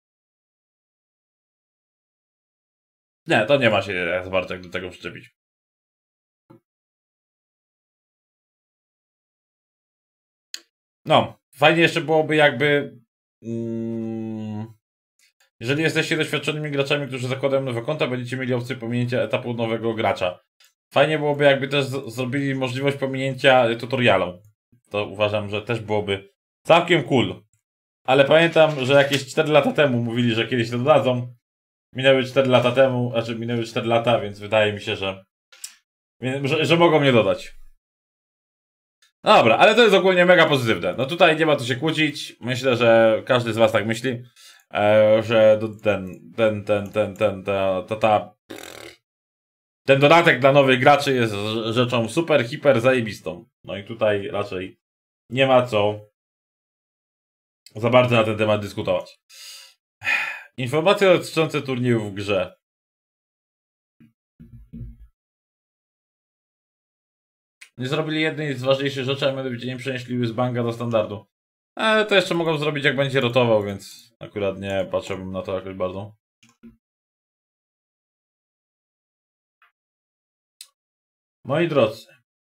Nie, to nie ma się za bardzo jak do tego przyczepić. No, fajnie jeszcze byłoby jakby... Mm, jeżeli jesteście doświadczonymi graczami, którzy zakładają nowe konta, będziecie mieli opcję pominięcia etapu nowego gracza. Fajnie byłoby jakby też zrobili możliwość pominięcia tutorialu. To uważam, że też byłoby całkiem cool. Ale pamiętam, że jakieś cztery lata temu mówili, że kiedyś to dodadzą. Minęły cztery lata temu, znaczy minęły cztery lata, więc wydaje mi się, że, że, że mogą mnie dodać. No dobra, ale to jest ogólnie mega pozytywne. No tutaj nie ma co się kłócić. Myślę, że każdy z was tak myśli. E, że ten, ten, ten, ten, ten, ta, ta, ta, ten dodatek dla nowych graczy jest rzeczą super, hiper zajebistą. No i tutaj raczej nie ma co za bardzo na ten temat dyskutować. Informacje dotyczące turniejów w grze. Nie zrobili jednej z ważniejszych rzeczy, a mianowicie nie przenieśli z banga do standardu. Ale to jeszcze mogą zrobić, jak będzie rotował, więc akurat nie patrzyłbym na to jakoś bardzo. Moi drodzy.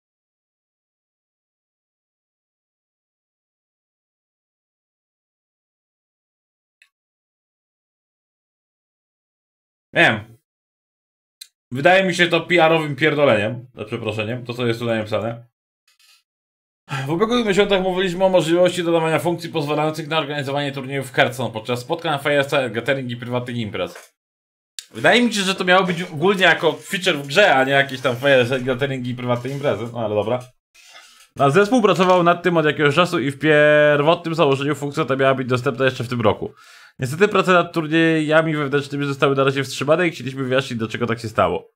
Nie wiem. Wydaje mi się to P R-owym pierdoleniem, za przeproszeniem, to co jest tutaj napisane. W ubiegłych miesiącach mówiliśmy o możliwości dodawania funkcji pozwalających na organizowanie turniejów w Hearthstone podczas spotkań, Fireside, gathering i prywatnych imprez. Wydaje mi się, że to miało być ogólnie jako feature w grze, a nie jakieś tam Fireside, gathering i prywatne imprezy, no ale dobra. A zespół pracował nad tym od jakiegoś czasu i w pierwotnym założeniu funkcja ta miała być dostępna jeszcze w tym roku. Niestety prace nad turniejami wewnętrznymi zostały na razie wstrzymane i chcieliśmy wyjaśnić, dlaczego tak się stało.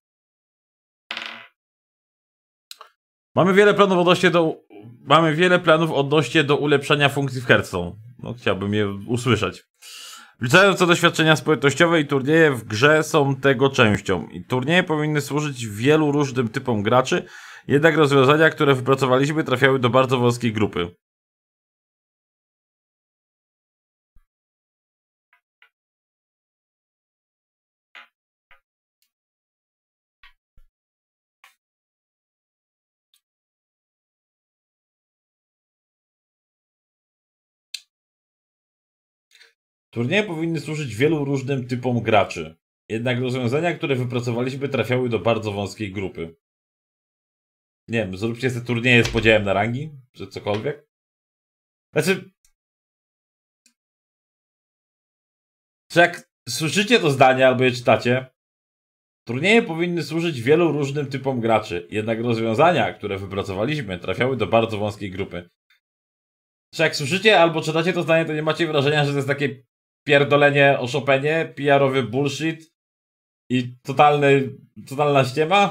Mamy wiele planów odnośnie do... Mamy wiele planów odnośnie do ulepszenia funkcji w Hearthstone. No, chciałbym je usłyszeć. Wliczając co doświadczenia społecznościowe i turnieje w grze są tego częścią. I turnieje powinny służyć wielu różnym typom graczy, jednak rozwiązania, które wypracowaliśmy, trafiały do bardzo wąskiej grupy. Turnieje powinny służyć wielu różnym typom graczy. Jednak rozwiązania, które wypracowaliśmy, trafiały do bardzo wąskiej grupy. Nie wiem, zróbcie te turnieje z podziałem na rangi, czy cokolwiek. Znaczy... Czy jak słyszycie to zdanie albo je czytacie, turnieje powinny służyć wielu różnym typom graczy. Jednak rozwiązania, które wypracowaliśmy, trafiały do bardzo wąskiej grupy. Czy jak słyszycie albo czytacie to zdanie, to nie macie wrażenia, że to jest takie pierdolenie o Chopinie, P R-owy bullshit i totalny, totalna ściema?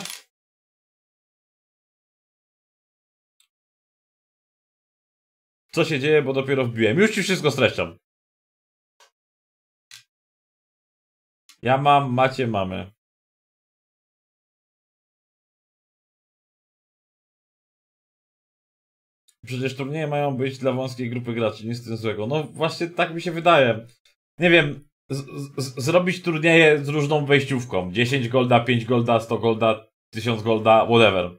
Co się dzieje, bo dopiero wbiłem. Już ci wszystko streszczam. Ja mam, macie, mamy. Przecież turnieje mają być dla wąskiej grupy graczy, nic z tym złego. No właśnie tak mi się wydaje. Nie wiem, z z zrobić turnieje z różną wejściówką. dziesięć golda, pięć golda, sto golda, tysiąc golda, whatever.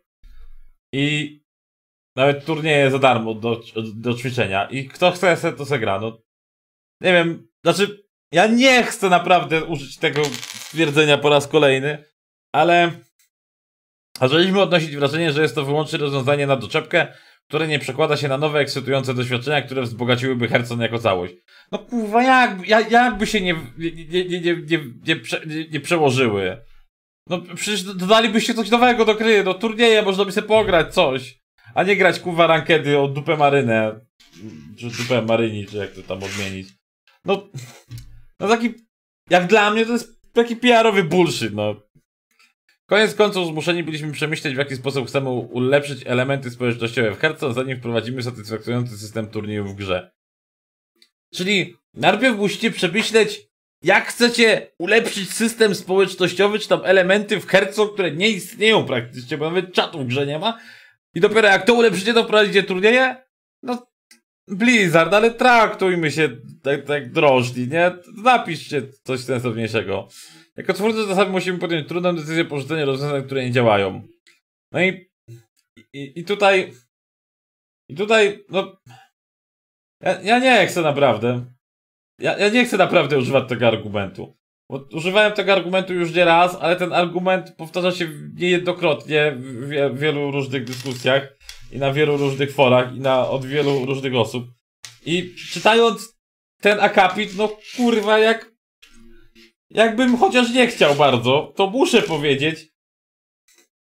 I nawet turnieje za darmo do, do ćwiczenia. I kto chce, se to se gra. No, nie wiem, znaczy ja nie chcę naprawdę użyć tego stwierdzenia po raz kolejny, ale zaczęliśmy odnosić wrażenie, że jest to wyłącznie rozwiązanie na doczepkę, które nie przekłada się na nowe, ekscytujące doświadczenia, które wzbogaciłyby Hearthstone jako całość. No kurwa, jak, jak, jakby się nie, nie, nie, nie, nie, nie, nie, prze, nie, nie przełożyły. No przecież dodalibyście coś nowego do gry, do turnieja, można by sobie pograć coś. A nie grać kurwa rankedy o dupę marynę. Czy dupę maryni, czy jak to tam odmienić. No, no taki, jak dla mnie to jest taki P R-owy bullshit, no. Koniec końców zmuszeni byliśmy przemyśleć, w jaki sposób chcemy ulepszyć elementy społecznościowe w Hearthstone, zanim wprowadzimy satysfakcjonujący system turniejów w grze. Czyli najpierw musicie przemyśleć, jak chcecie ulepszyć system społecznościowy, czy tam elementy w Hearthstone, które nie istnieją praktycznie, bo nawet czatu w grze nie ma. I dopiero jak to ulepszycie, to wprowadzicie turnieje? No, Blizzard, ale traktujmy się tak, tak drożni, nie? Napiszcie coś sensowniejszego. Jako twórcy czasami musimy podjąć trudną decyzję porzucenia rozwiązań, które nie działają. No i, i, i tutaj, i tutaj, no, ja, ja nie chcę naprawdę, ja, ja nie chcę naprawdę używać tego argumentu. Bo używałem tego argumentu już nie raz, ale ten argument powtarza się niejednokrotnie w wie, wielu różnych dyskusjach i na wielu różnych forach i na, od wielu różnych osób. I czytając ten akapit, no kurwa, jak jakbym chociaż nie chciał bardzo, to muszę powiedzieć,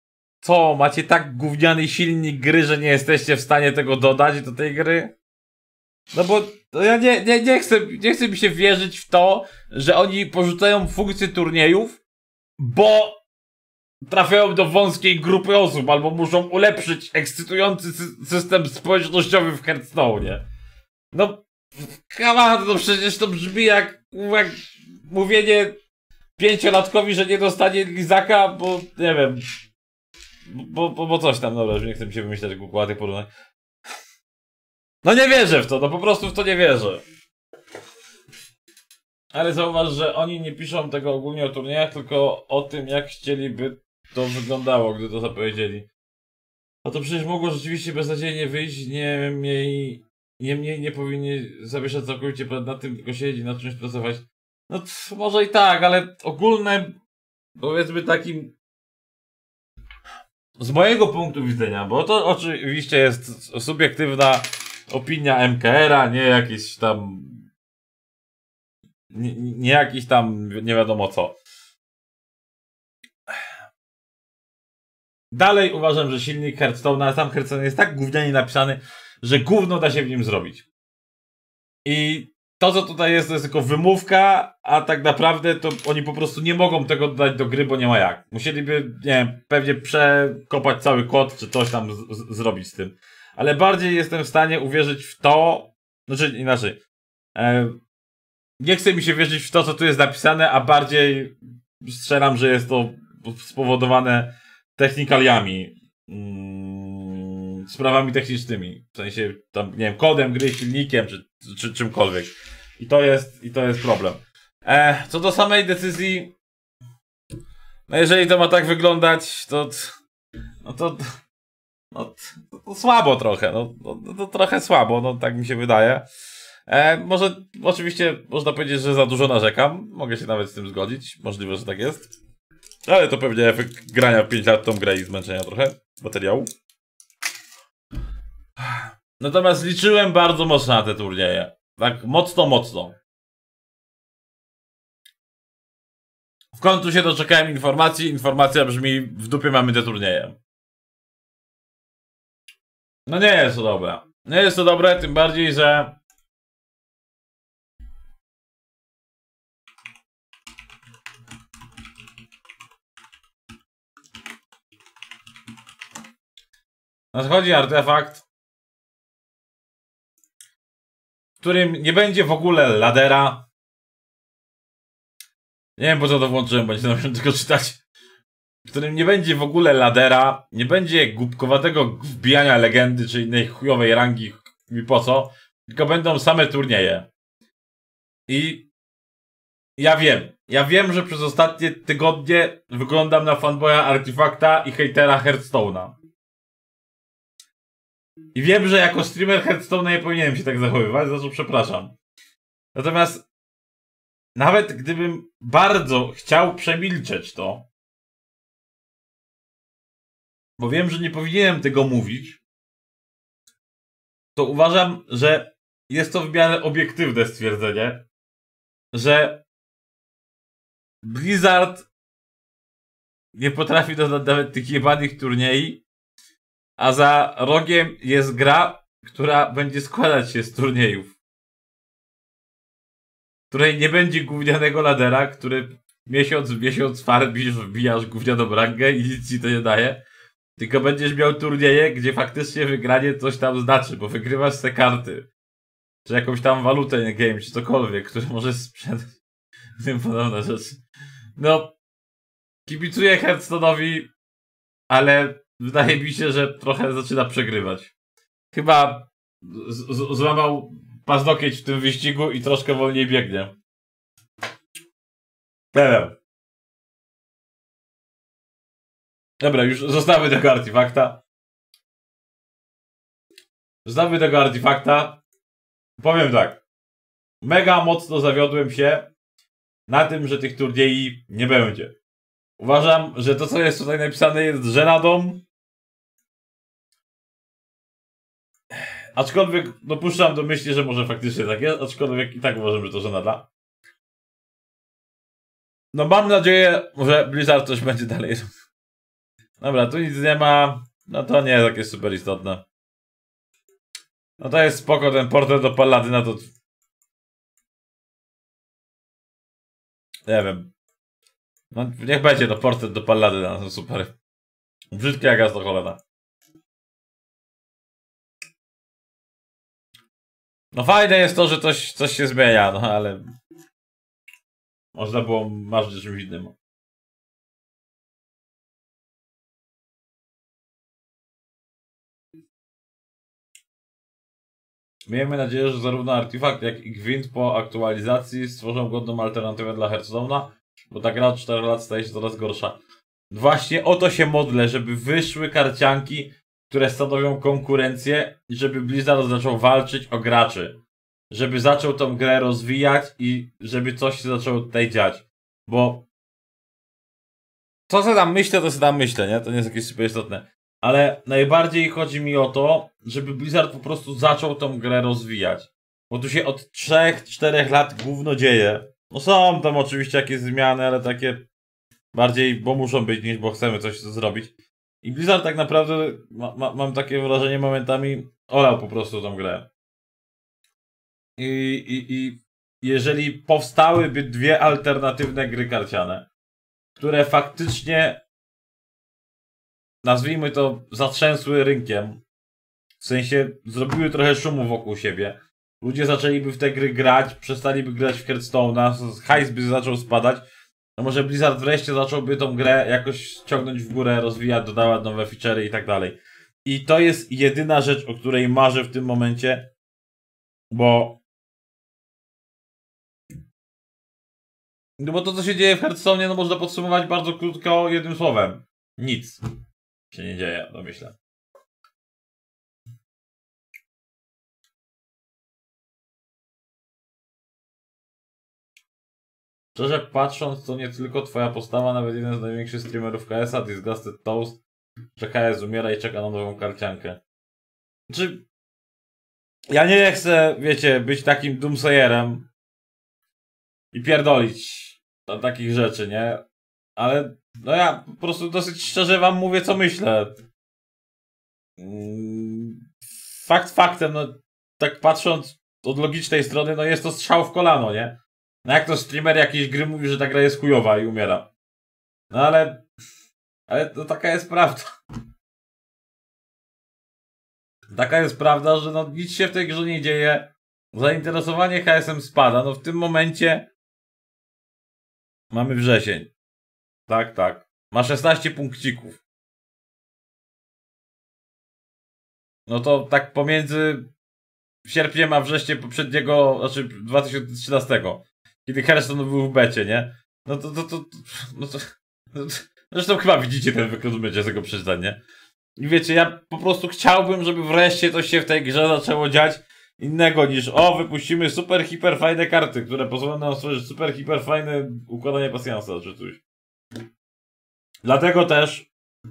co, macie tak gówniany silnik gry, że nie jesteście w stanie tego dodać do tej gry? No bo to ja nie, nie, nie, chcę, nie chcę mi się wierzyć w to, że oni porzucają funkcję turniejów, bo trafiają do wąskiej grupy osób, albo muszą ulepszyć ekscytujący sy system społecznościowy w Hearthstone'ie. No, come on, no przecież to brzmi jak, jak mówienie pięciolatkowi, że nie dostanie lizaka, bo nie wiem, bo, bo, bo coś tam, dobra, nie chcę mi się wymyślać głupoty porównań. No nie wierzę w to, no po prostu w to nie wierzę. Ale zauważ, że oni nie piszą tego ogólnie o turniejach, tylko o tym, jak chcieliby to wyglądało, gdy to zapowiedzieli. No to przecież mogło rzeczywiście beznadziejnie wyjść, niemniej, niemniej nie powinni zawieszać całkowicie nad tym, tylko siedzieć i nad czymś pracować. No to może i tak, ale ogólne, powiedzmy takim, z mojego punktu widzenia, bo to oczywiście jest subiektywna opinia M K R-a, nie jakiś tam, nie, nie jakiś tam, nie wiadomo co. Dalej uważam, że silnik Hearthstone'a, sam Hearthstone jest tak gównianie napisany, że gówno da się w nim zrobić. I to, co tutaj jest, to jest tylko wymówka, a tak naprawdę to oni po prostu nie mogą tego dodać do gry, bo nie ma jak. Musieliby, nie wiem, pewnie przekopać cały kod, czy coś tam z z zrobić z tym. Ale bardziej jestem w stanie uwierzyć w to, znaczy inaczej. E, nie chce mi się wierzyć w to, co tu jest napisane, a bardziej strzelam, że jest to spowodowane technikaliami, mm, sprawami technicznymi, w sensie tam, nie wiem, kodem gry, silnikiem, czy, czy czymkolwiek. I to jest, i to jest problem. E, co do samej decyzji, no jeżeli to ma tak wyglądać, to no to, no to, to słabo trochę, no to, to trochę słabo, no tak mi się wydaje. E, może, oczywiście można powiedzieć, że za dużo narzekam, mogę się nawet z tym zgodzić, możliwe, że tak jest. Ale to pewnie efekt grania w pięć lat tą grę i zmęczenia trochę materiału. Natomiast liczyłem bardzo mocno na te turnieje. Tak mocno, mocno. W końcu się doczekałem informacji. Informacja brzmi: w dupie mamy te turnieje. No nie jest to dobre. Nie jest to dobre, tym bardziej, że nadchodzi artefakt, w którym nie będzie w ogóle ladera. Nie wiem, po co to włączyłem, bo nie zdążyłem tylko czytać. W którym nie będzie w ogóle ladera, nie będzie głupkowatego wbijania legendy czy innej chujowej rangi, i po co, tylko będą same turnieje. I ja wiem, ja wiem, że przez ostatnie tygodnie wyglądam na fanboya Artifacta i hejtera Hearthstone'a. I wiem, że jako streamer Hearthstone'a nie powinienem się tak zachowywać, za co przepraszam. Natomiast nawet gdybym bardzo chciał przemilczeć to, bo wiem, że nie powinienem tego mówić, to uważam, że jest to w miarę obiektywne stwierdzenie, że Blizzard nie potrafi dodać nawet tych jebanych turniej, a za rogiem jest gra, która będzie składać się z turniejów. W której nie będzie gównianego ladera, który miesiąc w miesiąc farbisz, wbijasz gównianą rangę i nic ci to nie daje. Tylko będziesz miał turnieje, gdzie faktycznie wygranie coś tam znaczy, bo wygrywasz te karty. Czy jakąś tam walutę na game, czy cokolwiek, które możesz sprzedać. Tym podobne rzeczy. No, kibicuję Hearthstone'owi, ale wydaje mi się, że trochę zaczyna przegrywać. Chyba z- z- złamał paznokieć w tym wyścigu i troszkę wolniej biegnie. Nie wiem. Dobra, już zostawmy tego artefakta. Zostawmy tego artefakta. Powiem tak. Mega mocno zawiodłem się na tym, że tych turniej nie będzie. Uważam, że to, co jest tutaj napisane, jest żenadą. Aczkolwiek dopuszczam do myśli, że może faktycznie tak jest, aczkolwiek i tak uważam, że to żenada. No mam nadzieję, że Blizzard coś będzie dalej robił. Dobra, tu nic nie ma. No to nie jest takie super istotne. No to jest spoko, ten portret do Paladyna to... Nie wiem. No niech będzie to portret do Paladyna, to super. Brzydkie jak to cholera. No fajne jest to, że coś, coś się zmienia, no ale... Można było marzyć czymś innym. Miejmy nadzieję, że zarówno Artifact, jak i Gwint po aktualizacji stworzą godną alternatywę dla Hearthstone'a, bo ta gra od czterech lat staje się coraz gorsza. Właśnie o to się modlę, żeby wyszły karcianki, które stanowią konkurencję i żeby Blizzard zaczął walczyć o graczy. Żeby zaczął tą grę rozwijać i żeby coś się zaczęło tutaj dziać. Bo co sobie tam myślę, to sobie tam myślę, nie? To nie jest jakieś super istotne. Ale najbardziej chodzi mi o to, żeby Blizzard po prostu zaczął tą grę rozwijać. Bo tu się od trzech czterech lat gówno dzieje. No są tam oczywiście jakieś zmiany, ale takie bardziej, bo muszą być, niż bo chcemy coś zrobić. I Blizzard tak naprawdę, ma, ma, mam takie wrażenie momentami, olał po prostu tą grę. I, i, i jeżeli powstałyby dwie alternatywne gry karciane, które faktycznie, nazwijmy to, zatrzęsły rynkiem, w sensie zrobiły trochę szumu wokół siebie, ludzie zaczęliby w te gry grać, przestaliby grać w Hearthstone'a, hajs by zaczął spadać, no może Blizzard wreszcie zacząłby tą grę jakoś ciągnąć w górę, rozwijać, dodawać nowe feature'y i tak dalej. I to jest jedyna rzecz, o której marzę w tym momencie, bo no bo to, co się dzieje w Hearthstone'ie, no można podsumować bardzo krótko jednym słowem. Nic się nie dzieje, domyślę. Szczerze patrząc, to nie tylko twoja postawa, nawet jeden z największych streamerów K S-a, Disgusted Toast, że K S umiera i czeka na nową karciankę. Czy ja nie chcę, wiecie, być takim doomsayerem i pierdolić do takich rzeczy, nie? Ale no ja po prostu dosyć szczerze wam mówię, co myślę. Fakt faktem, no tak patrząc od logicznej strony, no jest to strzał w kolano, nie? No jak to streamer jakiejś gry mówi, że ta gra jest chujowa i umiera. No ale... Ale to taka jest prawda. Taka jest prawda, że no nic się w tej grze nie dzieje. Zainteresowanie H S-em spada. No w tym momencie mamy wrzesień. Tak, tak. Ma szesnaście punkcików. No to tak pomiędzy sierpniem a wrześniem poprzedniego, znaczy dwa tysiące trzynastego, kiedy Hearthstone był w becie, nie? No to, to, to, no to, no to zresztą chyba widzicie ten wykres, będzie z tego przeczytać, nie? I wiecie, ja po prostu chciałbym, żeby wreszcie coś się w tej grze zaczęło dziać innego niż o, wypuścimy super, hiper fajne karty, które pozwolą nam stworzyć super, hiper fajne układanie pasjansa, czy coś. Dlatego też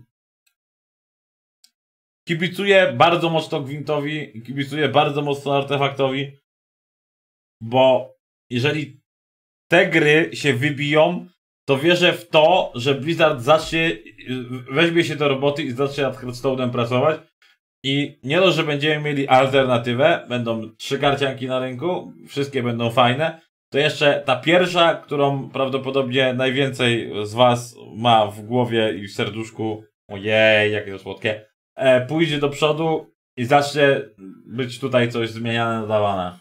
kibicuję bardzo mocno Gwintowi, kibicuję bardzo mocno Artefaktowi, bo jeżeli te gry się wybiją, to wierzę w to, że Blizzard zacznie, weźmie się do roboty i zacznie nad Hearthstone'em pracować. I nie dość, że będziemy mieli alternatywę, będą trzy karcianki na rynku, wszystkie będą fajne, to jeszcze ta pierwsza, którą prawdopodobnie najwięcej z was ma w głowie i w serduszku, ojej, jakie to słodkie, e, pójdzie do przodu i zacznie być tutaj coś zmieniane, dodawane.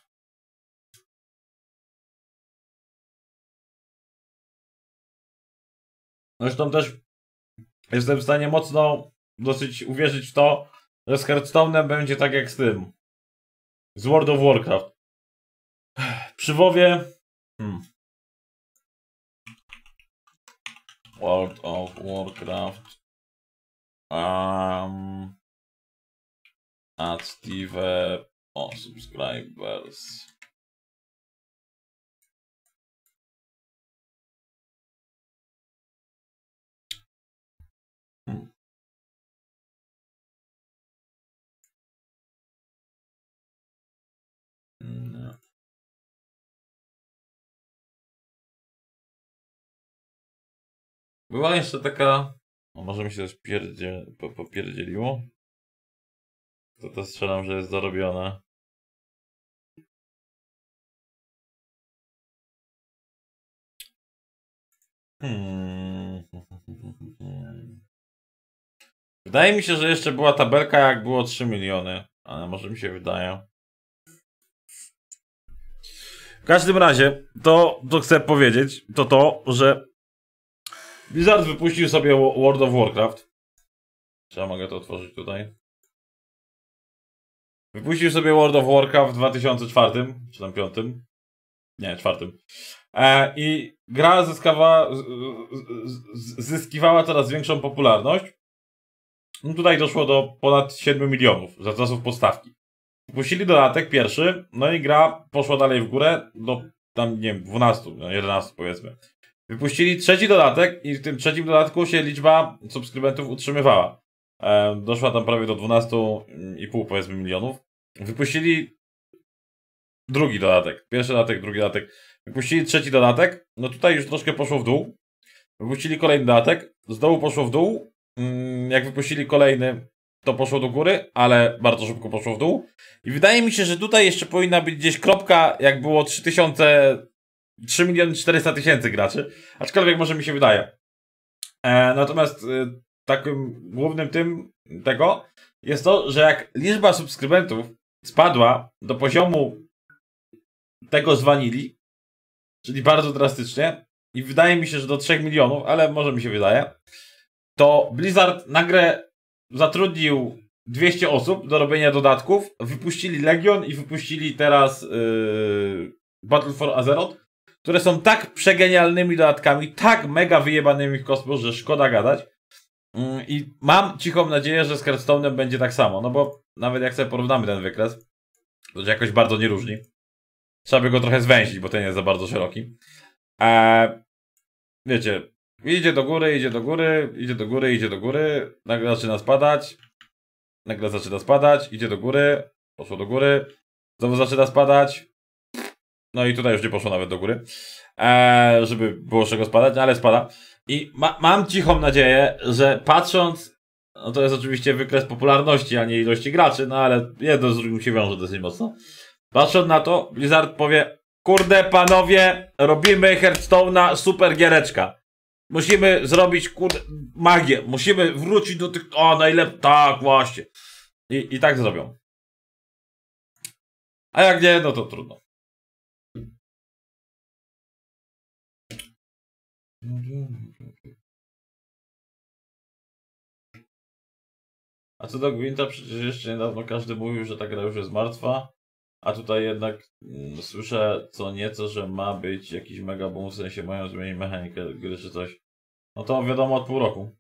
Zresztą też jestem w stanie mocno dosyć uwierzyć w to, że z Hearthstone'em będzie tak jak z tym. Z World of Warcraft. Przy WoWie... Hmm. World of Warcraft. Um, Active... O, subscribers. Hmm. No. Była jeszcze taka No może mi się też pierdzie, po, popierdzieliło? To to strzelam, że jest zarobione. Hmm. Wydaje mi się, że jeszcze była tabelka, jak było trzy miliony. Ale może mi się wydaje. W każdym razie, to, co chcę powiedzieć, to to, że Blizzard wypuścił sobie World of Warcraft. Czy ja mogę to otworzyć tutaj? Wypuścił sobie World of Warcraft w dwa tysiące czwartym, czy tam piątym. Nie, czwartym. E, I gra zyskała, z, z, zyskiwała coraz większą popularność. No tutaj doszło do ponad siedmiu milionów za czasów podstawki. Wypuścili dodatek pierwszy, no i gra poszła dalej w górę do tam, nie wiem, dwunastu, no jedenastu powiedzmy. Wypuścili trzeci dodatek i w tym trzecim dodatku się liczba subskrybentów utrzymywała. E, doszła tam prawie do dwunastu i pół powiedzmy milionów. Wypuścili drugi dodatek. Pierwszy dodatek, drugi dodatek. Wypuścili trzeci dodatek. No tutaj już troszkę poszło w dół. Wypuścili kolejny dodatek. Z dołu poszło w dół. Jak wypuścili kolejny, to poszło do góry, ale bardzo szybko poszło w dół. I wydaje mi się, że tutaj jeszcze powinna być gdzieś kropka, jak było trzy tysiące, trzy miliony czterysta tysięcy graczy. Aczkolwiek może mi się wydaje. E, natomiast e, takim głównym tym tego jest to, że jak liczba subskrybentów spadła do poziomu tego z Vanilli, czyli bardzo drastycznie, i wydaje mi się, że do trzech milionów, ale może mi się wydaje, to Blizzard na grę zatrudnił dwieście osób do robienia dodatków, wypuścili Legion i wypuścili teraz yy, Battle for Azeroth, które są tak przegenialnymi dodatkami, tak mega wyjebanymi w kosmos, że szkoda gadać. Yy, I mam cichą nadzieję, że z Hearthstone'em będzie tak samo, no bo nawet jak sobie porównamy ten wykres, to się jakoś bardzo nie różni. Trzeba by go trochę zwęzić, bo ten jest za bardzo szeroki. Eee, wiecie, idzie do góry, idzie do góry, idzie do góry, idzie do góry, nagle zaczyna spadać, nagle zaczyna spadać, idzie do góry, poszło do góry, znowu zaczyna spadać, no i tutaj już nie poszło nawet do góry, eee, żeby było z czego spadać, ale spada. I ma, mam cichą nadzieję, że patrząc, no to jest oczywiście wykres popularności, a nie ilości graczy, no ale jedno z drugim się wiąże dosyć mocno. Patrząc na to, Blizzard powie: kurde panowie, robimy Hearthstone'a, super giereczka. Musimy zrobić kurde magię, musimy wrócić do tych, o najlepiej, tak właśnie. I, I tak zrobią. A jak nie, no to trudno. A co do Gwinta, przecież jeszcze niedawno każdy mówił, że ta gra już jest martwa. A tutaj jednak mm, słyszę co nieco, że ma być jakiś mega boom, w sensie mają zmienić mechanikę gry czy coś. No to wiadomo od pół roku.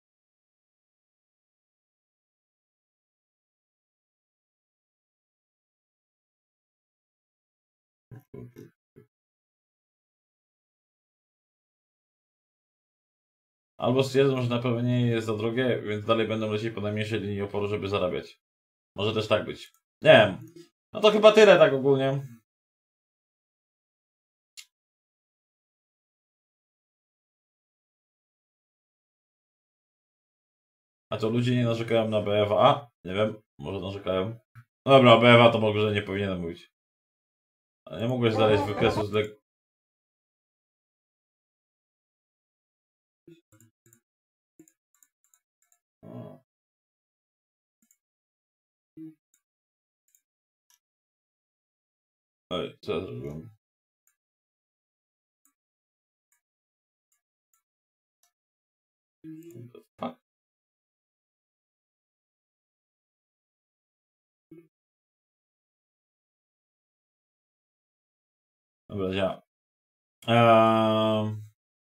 Albo stwierdzą, że na pewno nie jest za drogie, więc dalej będą lecieć po najmniejszej linii oporu, żeby zarabiać. Może też tak być. Nie wiem. No to chyba tyle tak ogólnie. A to ludzie nie narzekają na B F A? Nie wiem, może narzekają. No dobra, B F A to może nie powinienem mówić. Ale nie mogłeś znaleźć wykresu z lek... Oj, co ja zrobiłem? Fuck. Dobra, działa. Eee...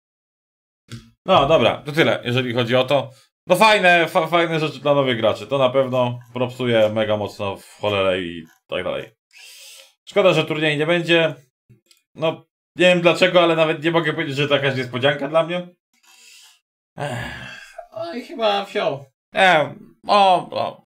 No dobra, to tyle, jeżeli chodzi o to. No fajne, fa fajne rzeczy dla nowych graczy, to na pewno propsuje mega mocno w cholerę i tak dalej. Szkoda, że turniej nie będzie. No, nie wiem dlaczego, ale nawet nie mogę powiedzieć, że to jakaś niespodzianka dla mnie. Ech. No i chyba wziął. Nie, o, o,